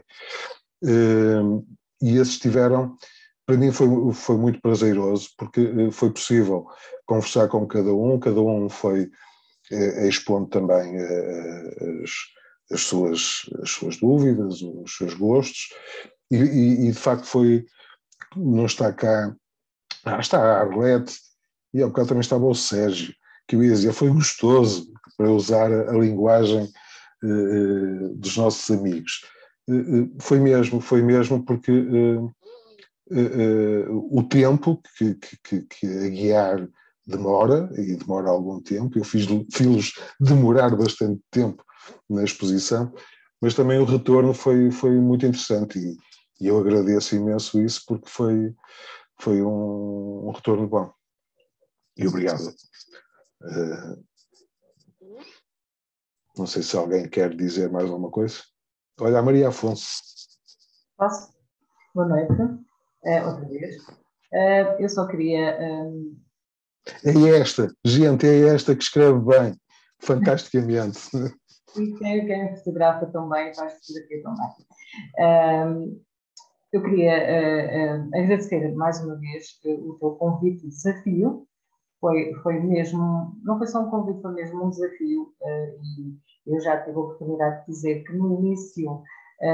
E esses tiveram, para mim foi muito prazeroso, porque foi possível conversar com cada um foi expondo também as suas dúvidas, os seus gostos, e de facto não está cá, está a Arlete, e ao bocado também estava o Sérgio, que eu ia dizer, foi gostoso, para usar a linguagem dos nossos amigos. Foi mesmo porque o tempo que a guiar demora, e demora algum tempo, eu fiz-los demorar bastante tempo na exposição, mas também o retorno foi muito interessante e eu agradeço imenso isso porque foi um retorno bom. E obrigado. Não sei se alguém quer dizer mais alguma coisa. Olha, a Maria Afonso. Posso? Boa noite. Outra vez. Eu só queria... É esta que escreve bem, fantasticamente. E quem fotografa também, faz fotografia também. Eu queria agradecer mais uma vez o teu convite e desafio. Foi mesmo, não foi só um convite, foi mesmo um desafio. E eu já tive a oportunidade de dizer que no início,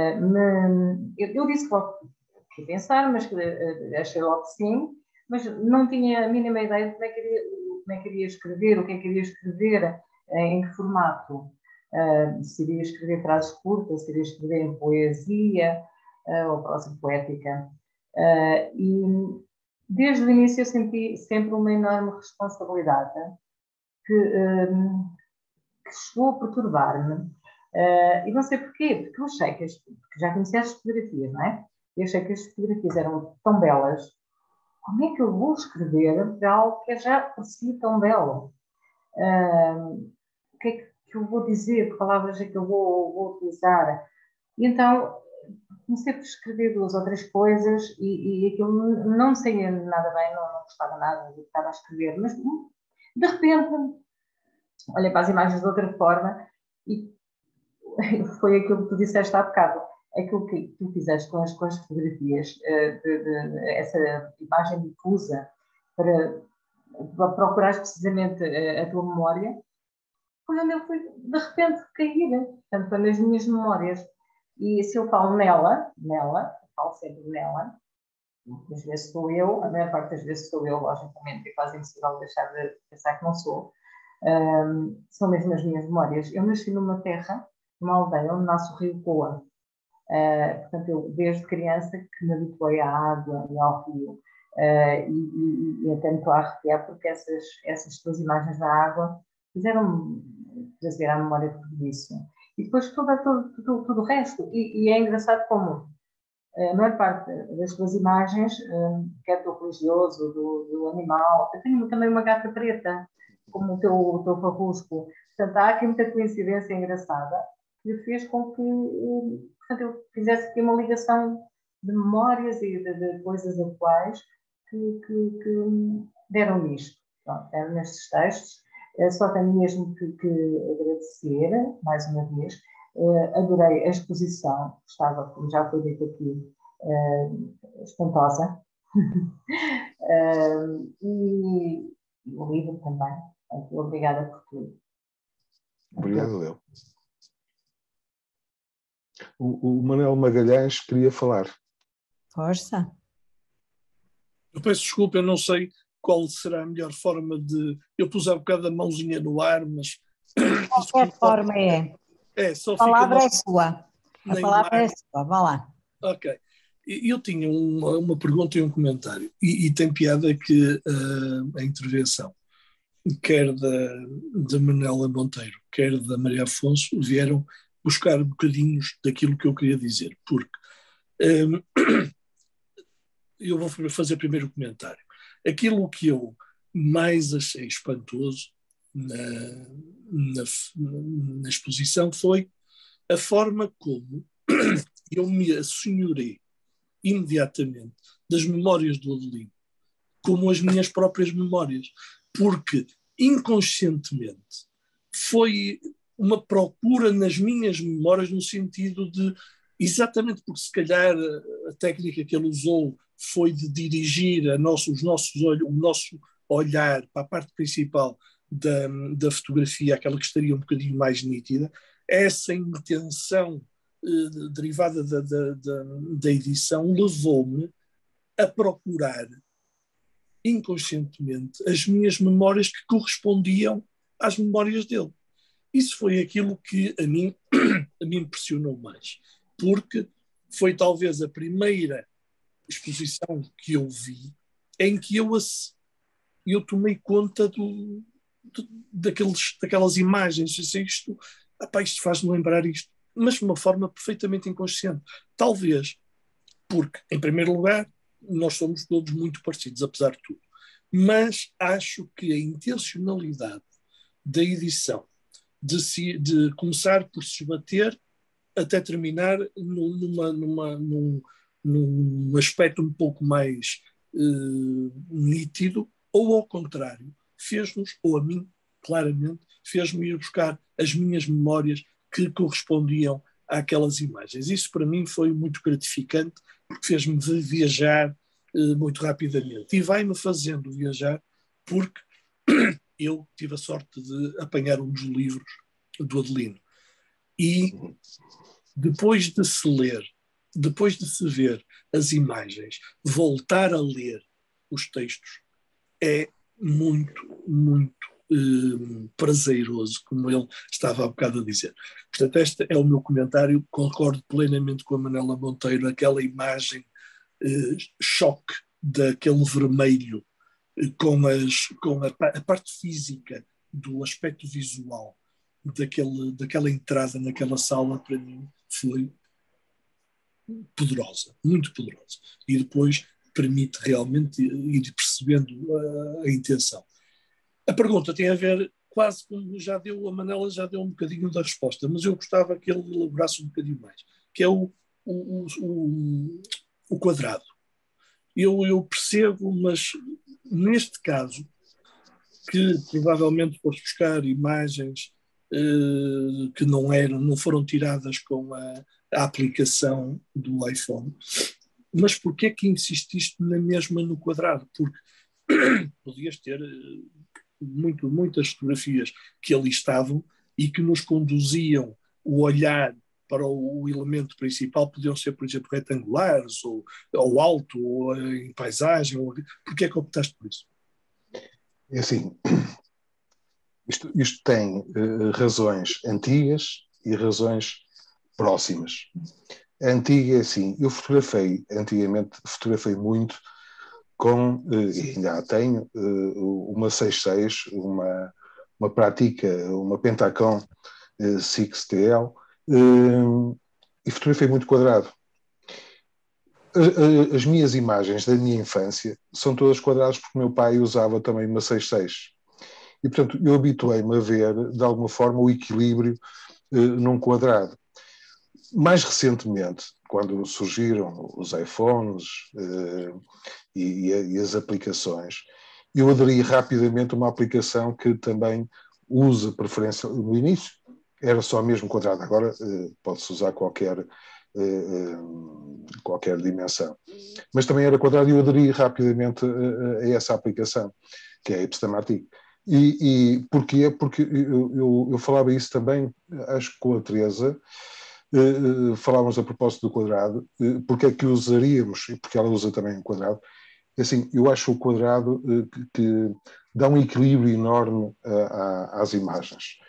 eu disse que ia pensar, mas achei logo que sim, mas não tinha a mínima ideia de como é que iria escrever, o que é que iria escrever, em que formato. Se iria escrever frases curtas, se iria escrever em poesia, ou prosa poética. E desde o início eu senti sempre uma enorme responsabilidade que chegou a perturbar-me. E não sei porquê, porque eu achei que já conhecia as fotografias, não é? Eu achei que as fotografias eram tão belas. Como é que eu vou escrever para algo que é já por si tão belo? O que é que eu vou dizer? Que palavras é que eu vou utilizar? E então comecei por escrever 2 ou 3 coisas e aquilo não saía nada bem, não gostava nada do que estava a escrever, mas de repente olhei para as imagens de outra forma e foi aquilo que tu disseste há bocado, aquilo que tu fizeste com as fotografias, essa imagem difusa para procurar precisamente a tua memória, foi onde eu fui de repente cair, portanto, foi nas minhas memórias. E se eu falo nela, falo sempre nela, muitas vezes sou eu, a maior parte das vezes sou eu, logicamente, é quase impossível deixar de pensar que não sou. São mesmo as minhas memórias. Eu nasci numa terra, numa aldeia, onde nasce o rio Coa. Portanto, eu desde criança que me habituei à água e ao rio. E até me estou a arrepiar porque essas tuas imagens da água fizeram-me trazer à memória tudo isso. E depois tudo o resto. E é engraçado como a maior parte das tuas imagens, quer do religioso, do animal, eu tenho também uma gata preta, como o teu farrusco. Portanto, há aqui muita coincidência engraçada que fez com que portanto, eu fizesse aqui uma ligação de memórias e de coisas atuais que deram nisto, deram nestes textos. Só tenho mesmo que agradecer, mais uma vez, Adorei a exposição, estava, como já foi dito aqui, espantosa. E o livro também. Obrigada por tudo. Obrigado, eu. O Manuel Magalhães queria falar. Força. Eu peço desculpa, eu não sei qual será a melhor forma de... Eu pus há bocado a mãozinha no ar, mas... Qualquer forma é. Só a palavra fica é sua. A palavra é sua. Vá lá. Ok. Eu tinha uma pergunta e um comentário. E tem piada que a intervenção, quer da Manuela Monteiro, quer da Maria Afonso, vieram buscar bocadinhos daquilo que eu queria dizer. Porque eu vou fazer primeiro o comentário. Aquilo que eu mais achei espantoso na exposição foi a forma como eu me assenhorei imediatamente das memórias do Adelino, como as minhas próprias memórias, porque inconscientemente foi uma procura nas minhas memórias no sentido de, exatamente porque se calhar a técnica que ele usou foi de dirigir o nosso olhar para a parte principal da fotografia, aquela que estaria um bocadinho mais nítida, essa intenção derivada da edição levou-me a procurar inconscientemente as minhas memórias que correspondiam às memórias dele. Isso foi aquilo que a mim me impressionou mais, porque foi talvez a primeira exposição que eu vi em que eu tomei conta daquelas imagens. Isto faz-me lembrar isto, mas de uma forma perfeitamente inconsciente. Talvez porque, em primeiro lugar, nós somos todos muito parecidos, apesar de tudo. Mas acho que a intencionalidade da edição, de começar por se bater até terminar num aspecto um pouco mais nítido, ou ao contrário, fez-nos, ou a mim, claramente, fez-me ir buscar as minhas memórias que correspondiam àquelas imagens. Isso para mim foi muito gratificante, porque fez-me viajar muito rapidamente. E vai-me fazendo viajar porque eu tive a sorte de apanhar um dos livros do Adelino. E depois de se ler, depois de se ver as imagens, voltar a ler os textos é muito, muito prazeroso, como ele estava há bocado a dizer. Portanto, este é o meu comentário. Concordo plenamente com a Manuela Monteiro, aquela imagem choque daquele vermelho com a parte física do aspecto visual daquela entrada naquela sala, para mim foi poderosa, muito poderosa. E depois permite realmente ir percebendo a intenção. A pergunta tem a ver, quase como a Manela já deu um bocadinho da resposta, mas eu gostava que ele elaborasse um bocadinho mais, que é o quadrado. Eu percebo, mas neste caso, que provavelmente foste buscar imagens que não foram tiradas com a aplicação do iPhone, mas porquê é que insististe na mesma no quadrado? Porque podias ter muitas fotografias que ali estavam e que nos conduziam o olhar para o elemento principal, podiam ser, por exemplo, retangulares, ou alto, ou em paisagem. Porquê é que optaste por isso? É assim, isto tem razões antigas e razões próximas. A antiga é assim, eu antigamente fotografei muito com, e ainda tenho, uma 6.6, uma Pratica, uma Pentacon 6TL, e fotografei muito quadrado. As minhas imagens da minha infância são todas quadradas porque o meu pai usava também uma 6.6. E, portanto, eu habituei-me a ver, de alguma forma, o equilíbrio num quadrado. Mais recentemente, quando surgiram os iPhones e as aplicações, eu aderi rapidamente a uma aplicação que também usa preferência no início, era só mesmo quadrado. Agora pode-se usar qualquer dimensão. Mas também era quadrado e eu aderi rapidamente a essa aplicação, que é a Ipstamatic. E porquê? Porque eu falava isso também, acho que com a Teresa, falávamos a propósito do quadrado, porque é que usaríamos, e porque ela usa também o quadrado. Assim, eu acho o quadrado que dá um equilíbrio enorme às imagens.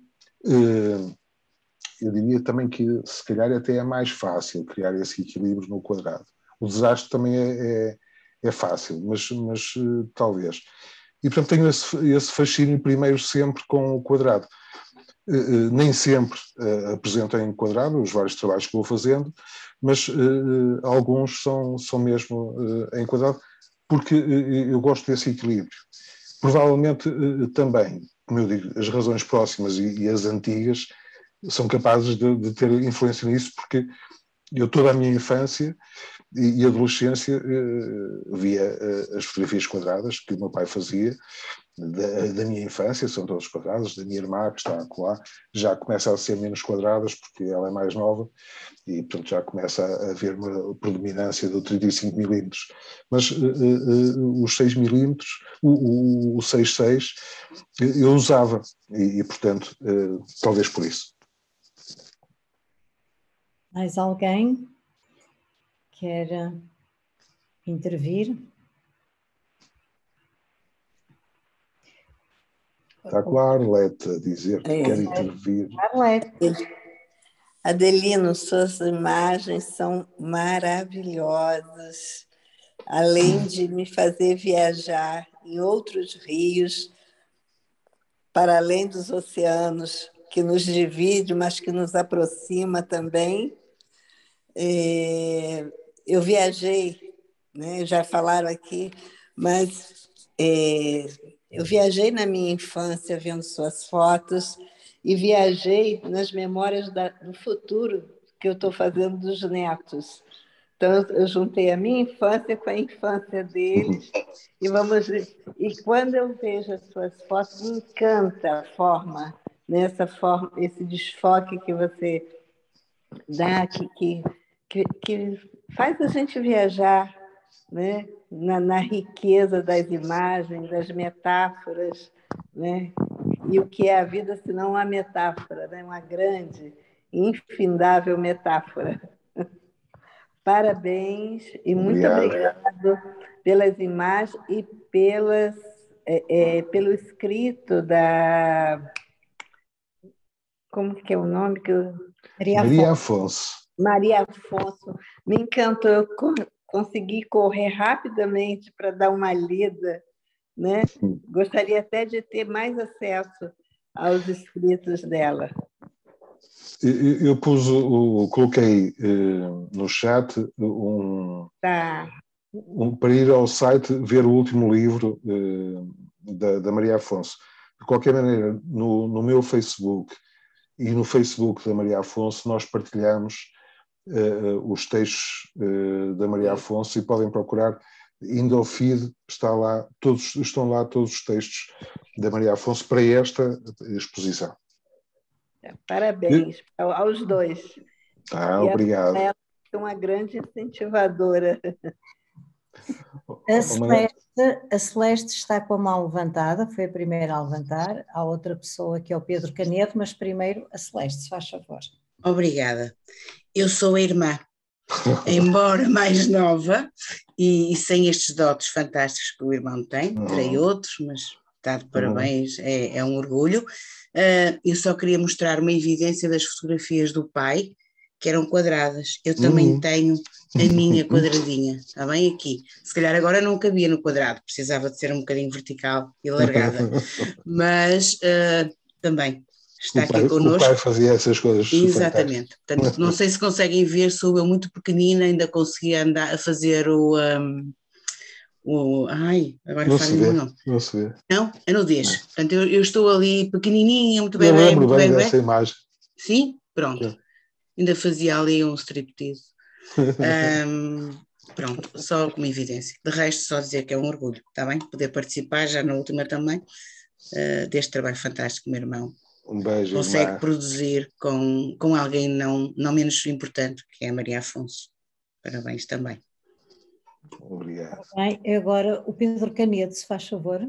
Eu diria também que, se calhar, até é mais fácil criar esse equilíbrio no quadrado. O desastre também é fácil, mas talvez. E, portanto, tenho esse fascínio primeiro sempre com o quadrado. Nem sempre apresento em quadrado os vários trabalhos que vou fazendo, mas alguns são mesmo em quadrado, porque eu gosto desse equilíbrio. Provavelmente também, como eu digo, as razões próximas e as antigas são capazes de ter influência nisso, porque eu toda a minha infância e adolescência via as fotografias quadradas que o meu pai fazia da minha infância, são todas quadradas, da minha irmã que está lá, já começa a ser menos quadradas porque ela é mais nova e portanto já começa a haver uma predominância do 35 milímetros, mas os 6 milímetros, o 6.6 eu usava e portanto talvez por isso. Mais alguém quer intervir? Está com a Arlete a dizer que quer intervir. Arlete. Adelino, suas imagens são maravilhosas. Além de me fazer viajar em outros rios, para além dos oceanos, que nos divide, mas que nos aproxima também. Eu viajei, né, já falaram aqui, mas eu viajei na minha infância vendo suas fotos e viajei nas memórias do futuro que eu estou fazendo dos netos. Então, eu juntei a minha infância com a infância deles e quando eu vejo as suas fotos, me encanta a forma, nessa forma, esse desfoque que você dá, que faz a gente viajar, né? na riqueza das imagens, das metáforas, né? E o que é a vida se não uma metáfora, né? Uma grande, infindável metáfora. Parabéns e muito obrigado pelas imagens e pelo escrito da... Como que é o nome? Maria Afonso. Maria Afonso. Me encantou. Eu consegui correr rapidamente para dar uma lida, né? Gostaria até de ter mais acesso aos escritos dela. Eu coloquei no chat para ir ao site ver o último livro da Maria Afonso. De qualquer maneira, no meu Facebook e no Facebook da Maria Afonso nós partilhamos os textos da Maria Afonso e podem procurar, indo ao feed, estão lá todos os textos da Maria Afonso para esta exposição. Parabéns aos dois. Obrigado. Ela é uma grande incentivadora. A Celeste está com a mão levantada, foi a primeira a levantar. Há outra pessoa que é o Pedro Caneto, mas primeiro a Celeste, se faz favor. Obrigada. Eu sou a irmã, embora mais nova e sem estes dotes fantásticos que o irmão tem, terei outros, mas está de parabéns, é um orgulho. Eu só queria mostrar uma evidência das fotografias do pai, que eram quadradas. Eu também tenho a minha quadradinha, está bem aqui. Se calhar agora não cabia no quadrado, precisava de ser um bocadinho vertical e alargada, mas também está aqui connosco. O pai fazia essas coisas. Exatamente. Portanto, não sei se conseguem ver, sou eu muito pequenina, ainda conseguia andar a fazer agora não faz-me o nome. Não se vê. Não? É nudez. Portanto, eu estou ali pequenininha, muito bem. Eu lembro bem dessa imagem. Sim? Pronto. Sim. Ainda fazia ali um striptease. Pronto, só como evidência. De resto, só dizer que é um orgulho, está bem? Poder participar, já na última também, deste trabalho fantástico, meu irmão Um beijo, consegue Irmã. produzir com alguém não menos importante, que é a Maria Afonso. Parabéns também. Obrigado. Bem, agora o Pedro Canedo, se faz favor.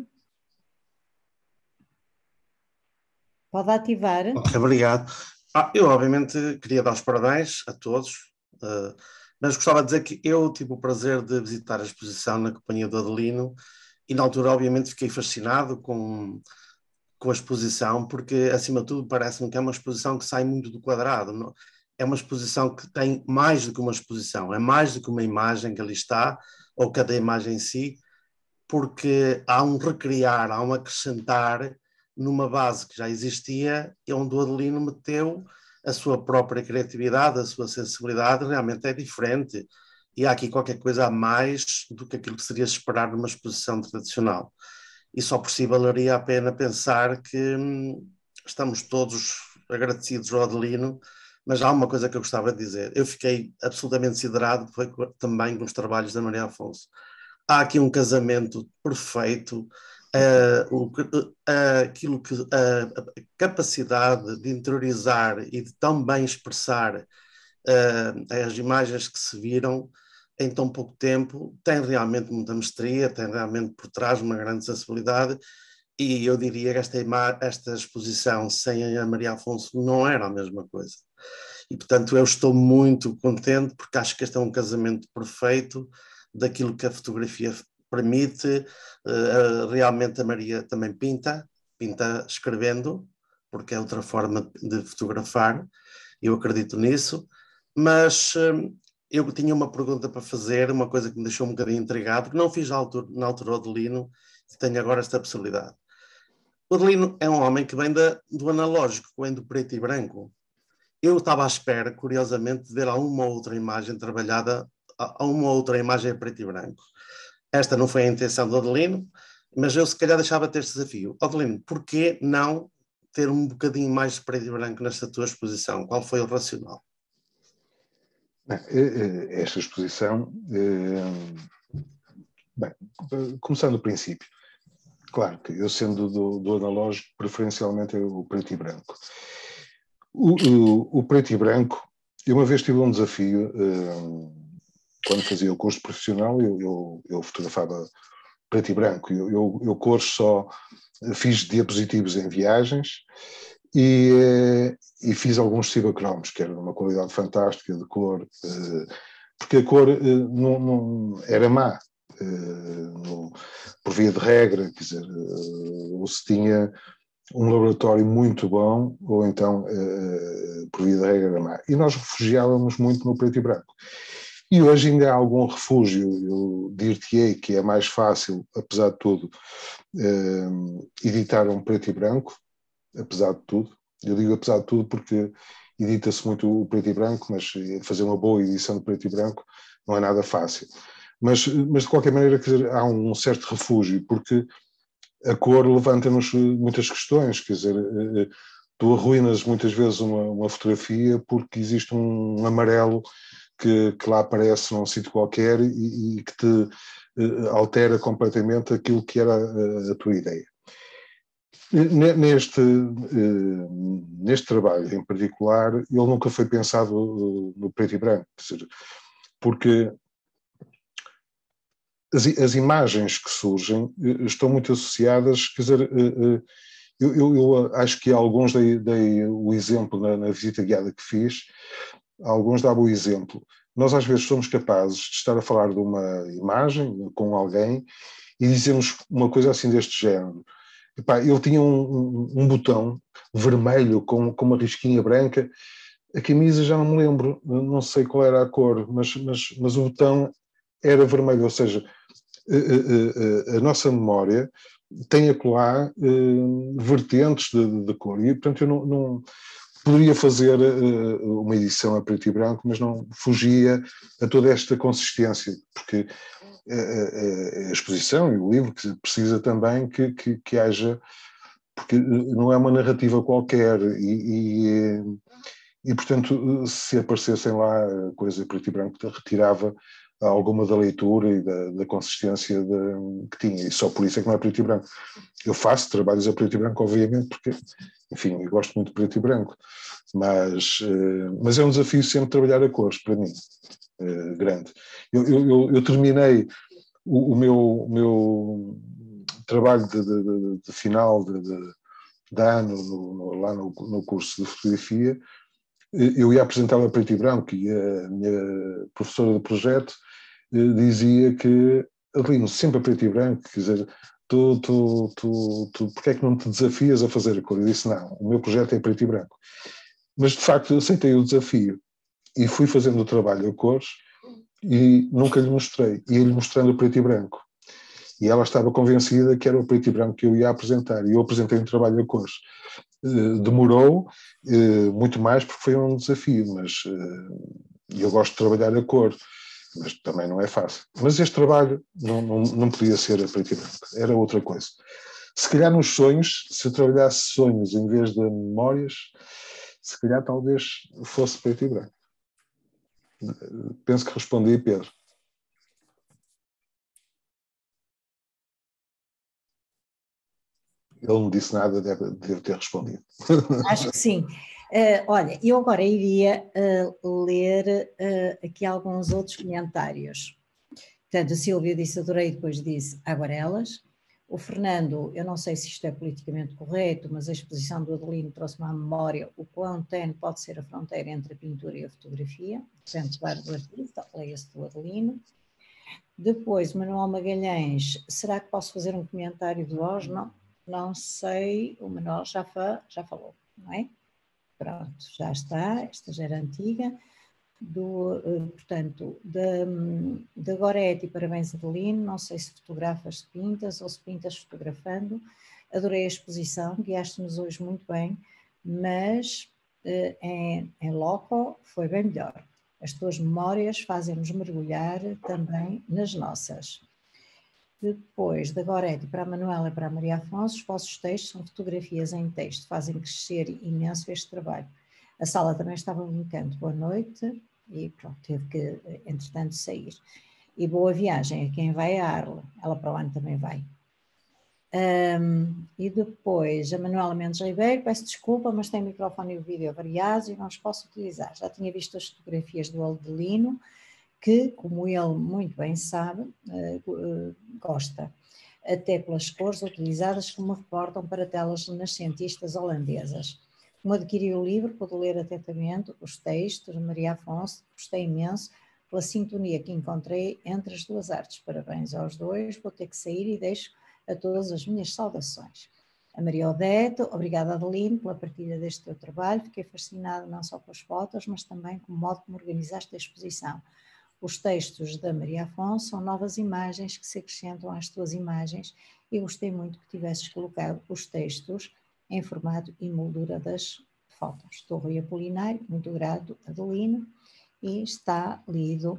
Pode ativar. Ok, obrigado. Eu, obviamente, queria dar os parabéns a todos, mas gostava de dizer que eu tive o prazer de visitar a exposição na companhia do Adelino e, na altura, obviamente, fiquei fascinado com a exposição, porque, acima de tudo, parece-me que é uma exposição que sai muito do quadrado. Não? É uma exposição que tem mais do que uma exposição, é mais do que uma imagem que ali está, ou cada imagem em si, porque há um recriar, há um acrescentar numa base que já existia, e onde o Adelino meteu a sua própria criatividade, a sua sensibilidade, realmente é diferente. E há aqui qualquer coisa a mais do que aquilo que seria esperar numa exposição tradicional. E só por si valeria a pena pensar que estamos todos agradecidos ao Adelino, mas há uma coisa que eu gostava de dizer. Eu fiquei absolutamente siderado, foi também com os trabalhos da Maria Afonso. Há aqui um casamento perfeito, aquilo que a capacidade de interiorizar e de tão bem expressar as imagens que se viram em tão pouco tempo, tem realmente muita mestria, tem realmente por trás uma grande sensibilidade, e eu diria que esta exposição sem a Maria Afonso não era a mesma coisa. E, portanto, eu estou muito contente, porque acho que este é um casamento perfeito daquilo que a fotografia permite. Realmente a Maria também pinta escrevendo, porque é outra forma de fotografar, eu acredito nisso, mas eu tinha uma pergunta para fazer, uma coisa que me deixou um bocadinho intrigado, que não fiz na altura ao Adelino, e tenho agora esta possibilidade. O Adelino é um homem que vem do analógico, que vem do preto e branco. Eu estava à espera, curiosamente, de ver alguma outra imagem trabalhada, uma outra imagem a preto e branco. Esta não foi a intenção do Adelino, mas eu se calhar deixava-te este desafio. Adelino, porquê não ter um bocadinho mais de preto e branco nesta tua exposição? Qual foi o racional? Esta exposição, bem, começando do princípio, claro que eu sendo do analógico, preferencialmente é o preto e branco. O preto e branco, eu uma vez tive um desafio, quando fazia o curso profissional, eu fotografava preto e branco, eu cores só, fiz diapositivos em viagens e fiz alguns cibacromos, que era de uma qualidade fantástica de cor, porque a cor não era má, por via de regra, quer dizer, ou se tinha um laboratório muito bom, ou então, por via de regra, era má. E nós refugiávamos muito no preto e branco. E hoje ainda há algum refúgio, eu dir-te-ei que é mais fácil, apesar de tudo, editar um preto e branco, apesar de tudo. Eu digo apesar de tudo porque edita-se muito o preto e branco, mas fazer uma boa edição de preto e branco não é nada fácil. Mas de qualquer maneira, quer dizer, há um certo refúgio, porque a cor levanta-nos muitas questões, quer dizer, tu arruínas muitas vezes uma fotografia porque existe um amarelo que lá aparece num sítio qualquer e que te altera completamente aquilo que era a tua ideia. Neste trabalho em particular, ele nunca foi pensado no preto e branco, quer dizer, porque as imagens que surgem estão muito associadas, quer dizer, eu acho que alguns dei o exemplo na visita guiada que fiz, alguns davam o exemplo. Nós às vezes somos capazes de estar a falar de uma imagem com alguém e dizemos uma coisa assim deste género. Epá, ele tinha um botão vermelho com uma risquinha branca, a camisa já não me lembro, não sei qual era a cor, mas o botão era vermelho, ou seja, a nossa memória tem acolá vertentes de cor, e portanto eu não poderia fazer uma edição a preto e branco, mas não fugia a toda esta consistência, porque a exposição e o livro que precisa também que haja, porque não é uma narrativa qualquer e portanto se aparecessem lá coisa preto e branco retirava alguma da leitura e da consistência que tinha, e só por isso é que não é preto e branco. Eu faço trabalhos a preto e branco, obviamente, porque, enfim, eu gosto muito de preto e branco, mas é um desafio sempre trabalhar a cores, para mim, grande. Eu terminei o meu trabalho de final de ano lá no curso de fotografia. Eu ia apresentá-lo a preto e branco e a minha professora de projeto dizia que, Adelino, sempre a preto e branco, quer dizer, porque é que não te desafias a fazer a cor? Eu disse, não, o meu projeto é preto e branco. Mas, de facto, eu aceitei o desafio e fui fazendo o trabalho a cores e nunca lhe mostrei. Ia-lhe mostrando o preto e branco. E ela estava convencida que era o preto e branco que eu ia apresentar. E eu apresentei um trabalho a cores. Demorou muito mais porque foi um desafio, mas eu gosto de trabalhar a cor, mas também não é fácil. Mas este trabalho não podia ser a preto e branco, era outra coisa. Se calhar nos sonhos, se eu trabalhasse sonhos em vez de memórias, se calhar talvez fosse preto e branco. Penso que respondi, Pedro. Ele não disse nada, deve ter respondido. Acho que sim. Olha, eu agora iria ler aqui alguns outros comentários. Portanto, a Silvia disse adorei, depois disse aguarelas. O Fernando, eu não sei se isto é politicamente correto, mas a exposição do Adelino trouxe-me à memória o quão tenue pode ser a fronteira entre a pintura e a fotografia. Portanto, claro, do artista, leia-se do Adelino. Depois, Manuel Magalhães, será que posso fazer um comentário de voz? Não sei, o Manuel já falou, não é? Pronto, já está, esta já era antiga. Portanto, da Goretti, parabéns Adelino, não sei se fotografas se pintas ou se pintas fotografando. Adorei a exposição, guiaste-nos hoje muito bem, mas em loco foi bem melhor. As tuas memórias fazem-nos mergulhar também nas nossas. Depois, da Goretti para a Manuela e para a Maria Afonso, os vossos textos são fotografias em texto, fazem crescer imenso este trabalho. A sala também estava um encanto. Boa noite e pronto, teve que, entretanto, sair. E boa viagem a quem vai a Arles, ela para o ano também vai. E depois, a Manuela Mendes Ribeiro, peço desculpa, mas tem o microfone e o vídeo variados e não os posso utilizar. Já tinha visto as fotografias do Adelino, que, como ele muito bem sabe, gosta, até pelas cores utilizadas que me reportam para telas renascentistas holandesas. Como adquiri o livro, pude ler atentamente os textos de Maria Afonso, gostei imenso pela sintonia que encontrei entre as duas artes. Parabéns aos dois, vou ter que sair e deixo a todas as minhas saudações. A Maria Odete, obrigada Adelino pela partilha deste teu trabalho, fiquei fascinada não só pelas fotos, mas também com o modo como organizaste a exposição. Os textos da Maria Afonso são novas imagens que se acrescentam às tuas imagens e gostei muito que tivesses colocado os textos em formato e moldura das fotos. Estou Rui Apolinário, muito grato, Adelino, e está lida.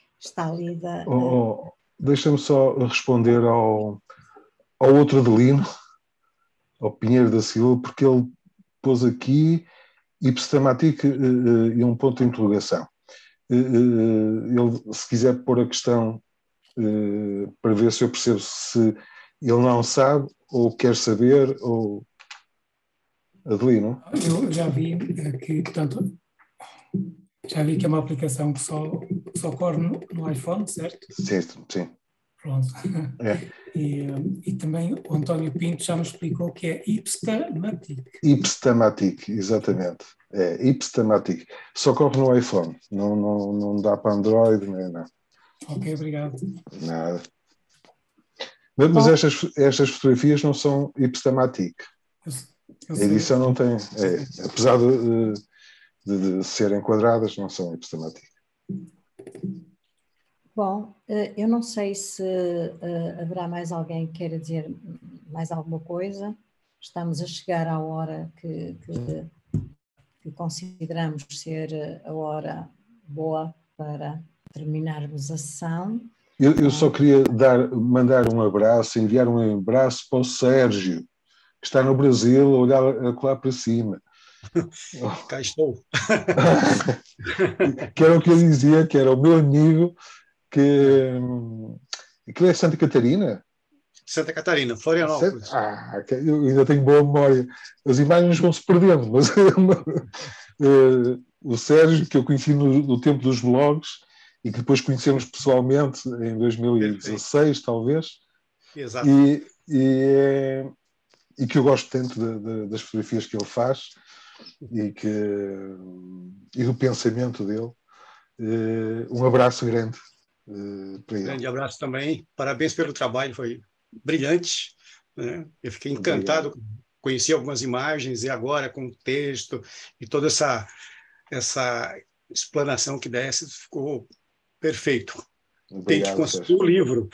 Deixa-me só responder ao outro Adelino, ao Pinheiro da Silva, porque ele pôs aqui ipsistamático e um ponto de interrogação. Ele, se quiser pôr a questão para ver se eu percebo se ele não sabe ou quer saber, ou Adelino? Eu já vi que, portanto, é uma aplicação que só corre no iPhone, certo? Sim. Pronto. É. E também o António Pinto já me explicou que é ipsistamático. Ipsistamático, exatamente. É ipsistamático. Só corre no iPhone, não dá para Android, nem nada. Ok, obrigado. Nada. Mas estas fotografias não são ipsistamático. A edição não tem, apesar de serem quadradas, não são ipsistamático. Bom, eu não sei se haverá mais alguém que queira dizer mais alguma coisa. Estamos a chegar à hora que consideramos ser a hora boa para terminarmos a sessão. Eu só queria mandar um abraço, enviar um abraço para o Sérgio, que está no Brasil, a olhar lá para cima. Cá estou. Que era o que eu dizia, que era o meu amigo, Aquilo é Santa Catarina? Santa Catarina, Florianópolis. Eu ainda tenho boa memória. As imagens vão-se perdendo, mas o Sérgio, que eu conheci no tempo dos blogs e que depois conhecemos pessoalmente em 2016, perfeito, talvez. Exato. E que eu gosto tanto das fotografias que ele faz e do pensamento dele. Um abraço grande para ele. Grande abraço também. Parabéns pelo trabalho, foi brilhante. Né? Eu fiquei encantado. Obrigado. Conheci algumas imagens e agora com o texto e toda essa explanação que desse, ficou perfeito. Obrigado, tem que conseguir o livro.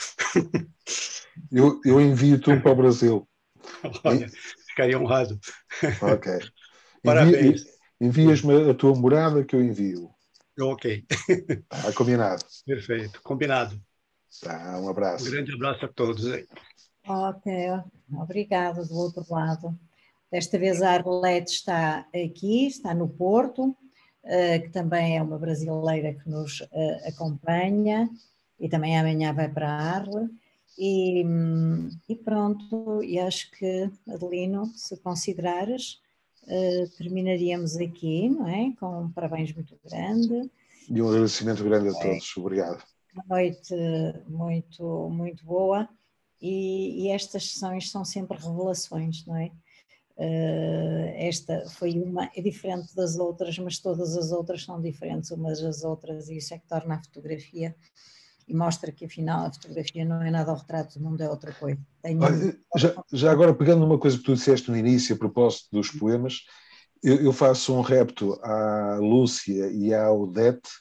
Eu envio-te um para o Brasil. Olha, ficaria honrado. Ok. Parabéns. Envias-me a tua morada que eu envio. Ok. Tá, combinado. Perfeito, combinado. Tá, um abraço. Um grande abraço a todos aí. Ok, obrigado do outro lado. Desta vez a Arlete está aqui, está no Porto, que também é uma brasileira que nos acompanha e também amanhã vai para a Arle. E pronto, e acho que, Adelino, se considerares, terminaríamos aqui, não é? Com um parabéns muito grande. E um agradecimento grande a todos. Obrigado. Uma noite muito, muito boa. E estas sessões são sempre revelações, não é? Esta foi é diferente das outras, mas todas as outras são diferentes umas das outras, e isso é que torna a fotografia e mostra que afinal a fotografia não é nada ao retrato do mundo, é outra coisa. Já agora, pegando numa coisa que tu disseste no início, a propósito dos poemas, eu faço um repto à Lúcia e à Odete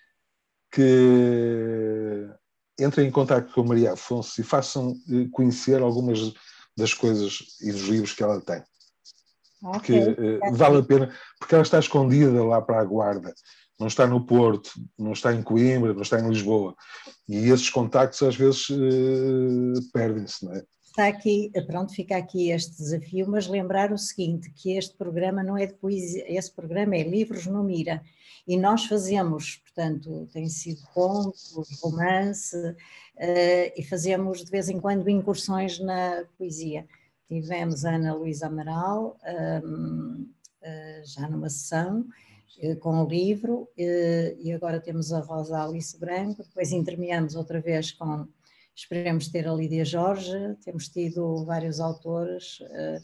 que entrem em contato com a Maria Afonso e façam conhecer algumas das coisas e dos livros que ela tem. Porque vale a pena, porque ela está escondida lá para a Guarda, não está no Porto, não está em Coimbra, não está em Lisboa, e esses contactos às vezes perdem-se, não é? Está aqui, pronto, fica aqui este desafio, mas lembrar o seguinte, que este programa não é de poesia, esse programa é Livros no Mira, e nós fazemos, portanto, tem sido contos, romance, e fazemos de vez em quando incursões na poesia. Tivemos a Ana Luísa Amaral, já numa sessão, com o livro, e agora temos a Rosa Alice Branco, depois intermeamos outra vez com... Esperemos ter a Lídia Jorge, temos tido vários autores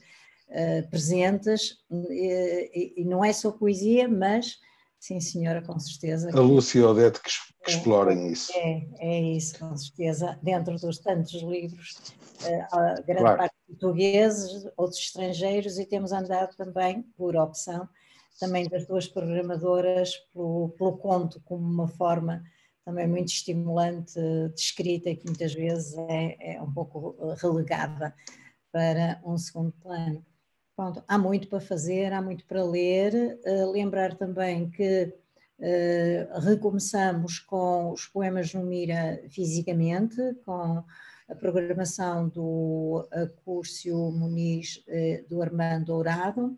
presentes, e não é só poesia, mas, sim senhora, com certeza. A Lúcia e a Odete que explorem isso. É isso, com certeza, dentro dos tantos livros, a grande parte portugueses, outros estrangeiros, e temos andado também, por opção, também das duas programadoras, pelo conto como uma forma também muito estimulante de escrita e que muitas vezes é um pouco relegada para um segundo plano. Pronto, há muito para fazer, há muito para ler. Lembrar também que recomeçamos com os poemas no Mira fisicamente, com a programação do Acúrcio Muniz do Armando Dourado.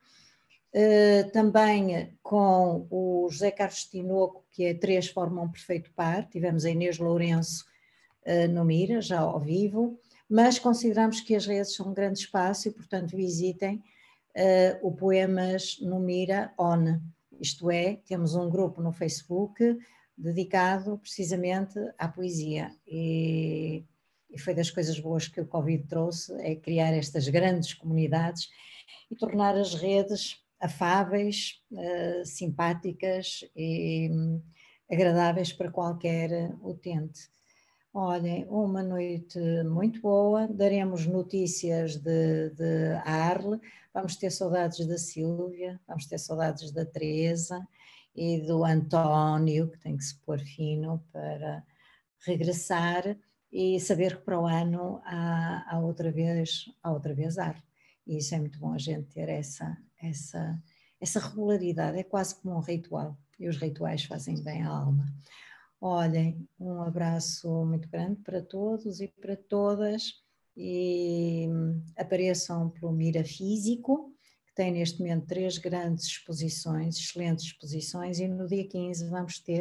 Também com o José Carlos Tinoco, que é Três formam um perfeito par, tivemos a Inês Lourenço no Mira, já ao vivo, mas consideramos que as redes são um grande espaço e, portanto, visitem o Poemas no Mira ON, isto é, temos um grupo no Facebook dedicado precisamente à poesia, e foi das coisas boas que o Covid trouxe, é criar estas grandes comunidades e tornar as redes afáveis, simpáticas e agradáveis para qualquer utente. Olhem, uma noite muito boa, daremos notícias de Arle, vamos ter saudades da Sílvia, vamos ter saudades da Teresa e do António, que tem que se pôr fino para regressar e saber que para o ano há outra vez Arle. E isso é muito bom a gente ter essa regularidade, é quase como um ritual, e os rituais fazem bem à alma. Olhem, um abraço muito grande para todos e para todas, e apareçam pelo Mira Físico, que tem neste momento 3 grandes exposições, excelentes exposições, e no dia 15 vamos ter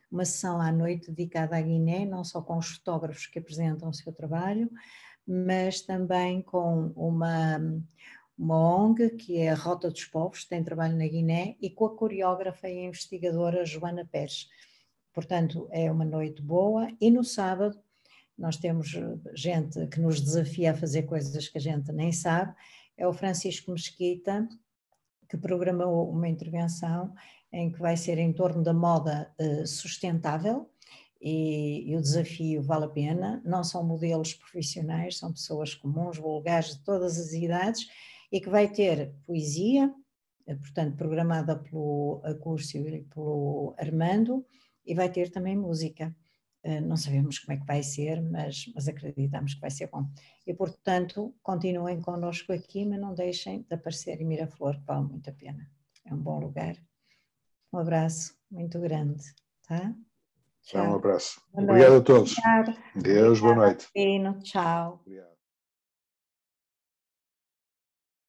uma sessão à noite dedicada à Guiné, não só com os fotógrafos que apresentam o seu trabalho, mas também com uma ONG, que é a Rota dos Povos, que tem trabalho na Guiné, e com a coreógrafa e investigadora Joana Pérez. Portanto, é uma noite boa. E no sábado nós temos gente que nos desafia a fazer coisas que a gente nem sabe. É o Francisco Mesquita, que programou uma intervenção em que vai ser em torno da moda sustentável, e o desafio vale a pena. Não são modelos profissionais, são pessoas comuns, vulgares, de todas as idades, e que vai ter poesia, portanto programada pelo Acúrcio e pelo Armando, e vai ter também música. Não sabemos como é que vai ser, mas acreditamos que vai ser bom. E, portanto, continuem connosco aqui, mas não deixem de aparecer em Miraflor, que vale muito a pena. É um bom lugar. Um abraço muito grande, tá? Tchau. Um abraço. Boa Obrigado noite. a todos. Deus, boa noite. Pino. Tchau. Obrigado.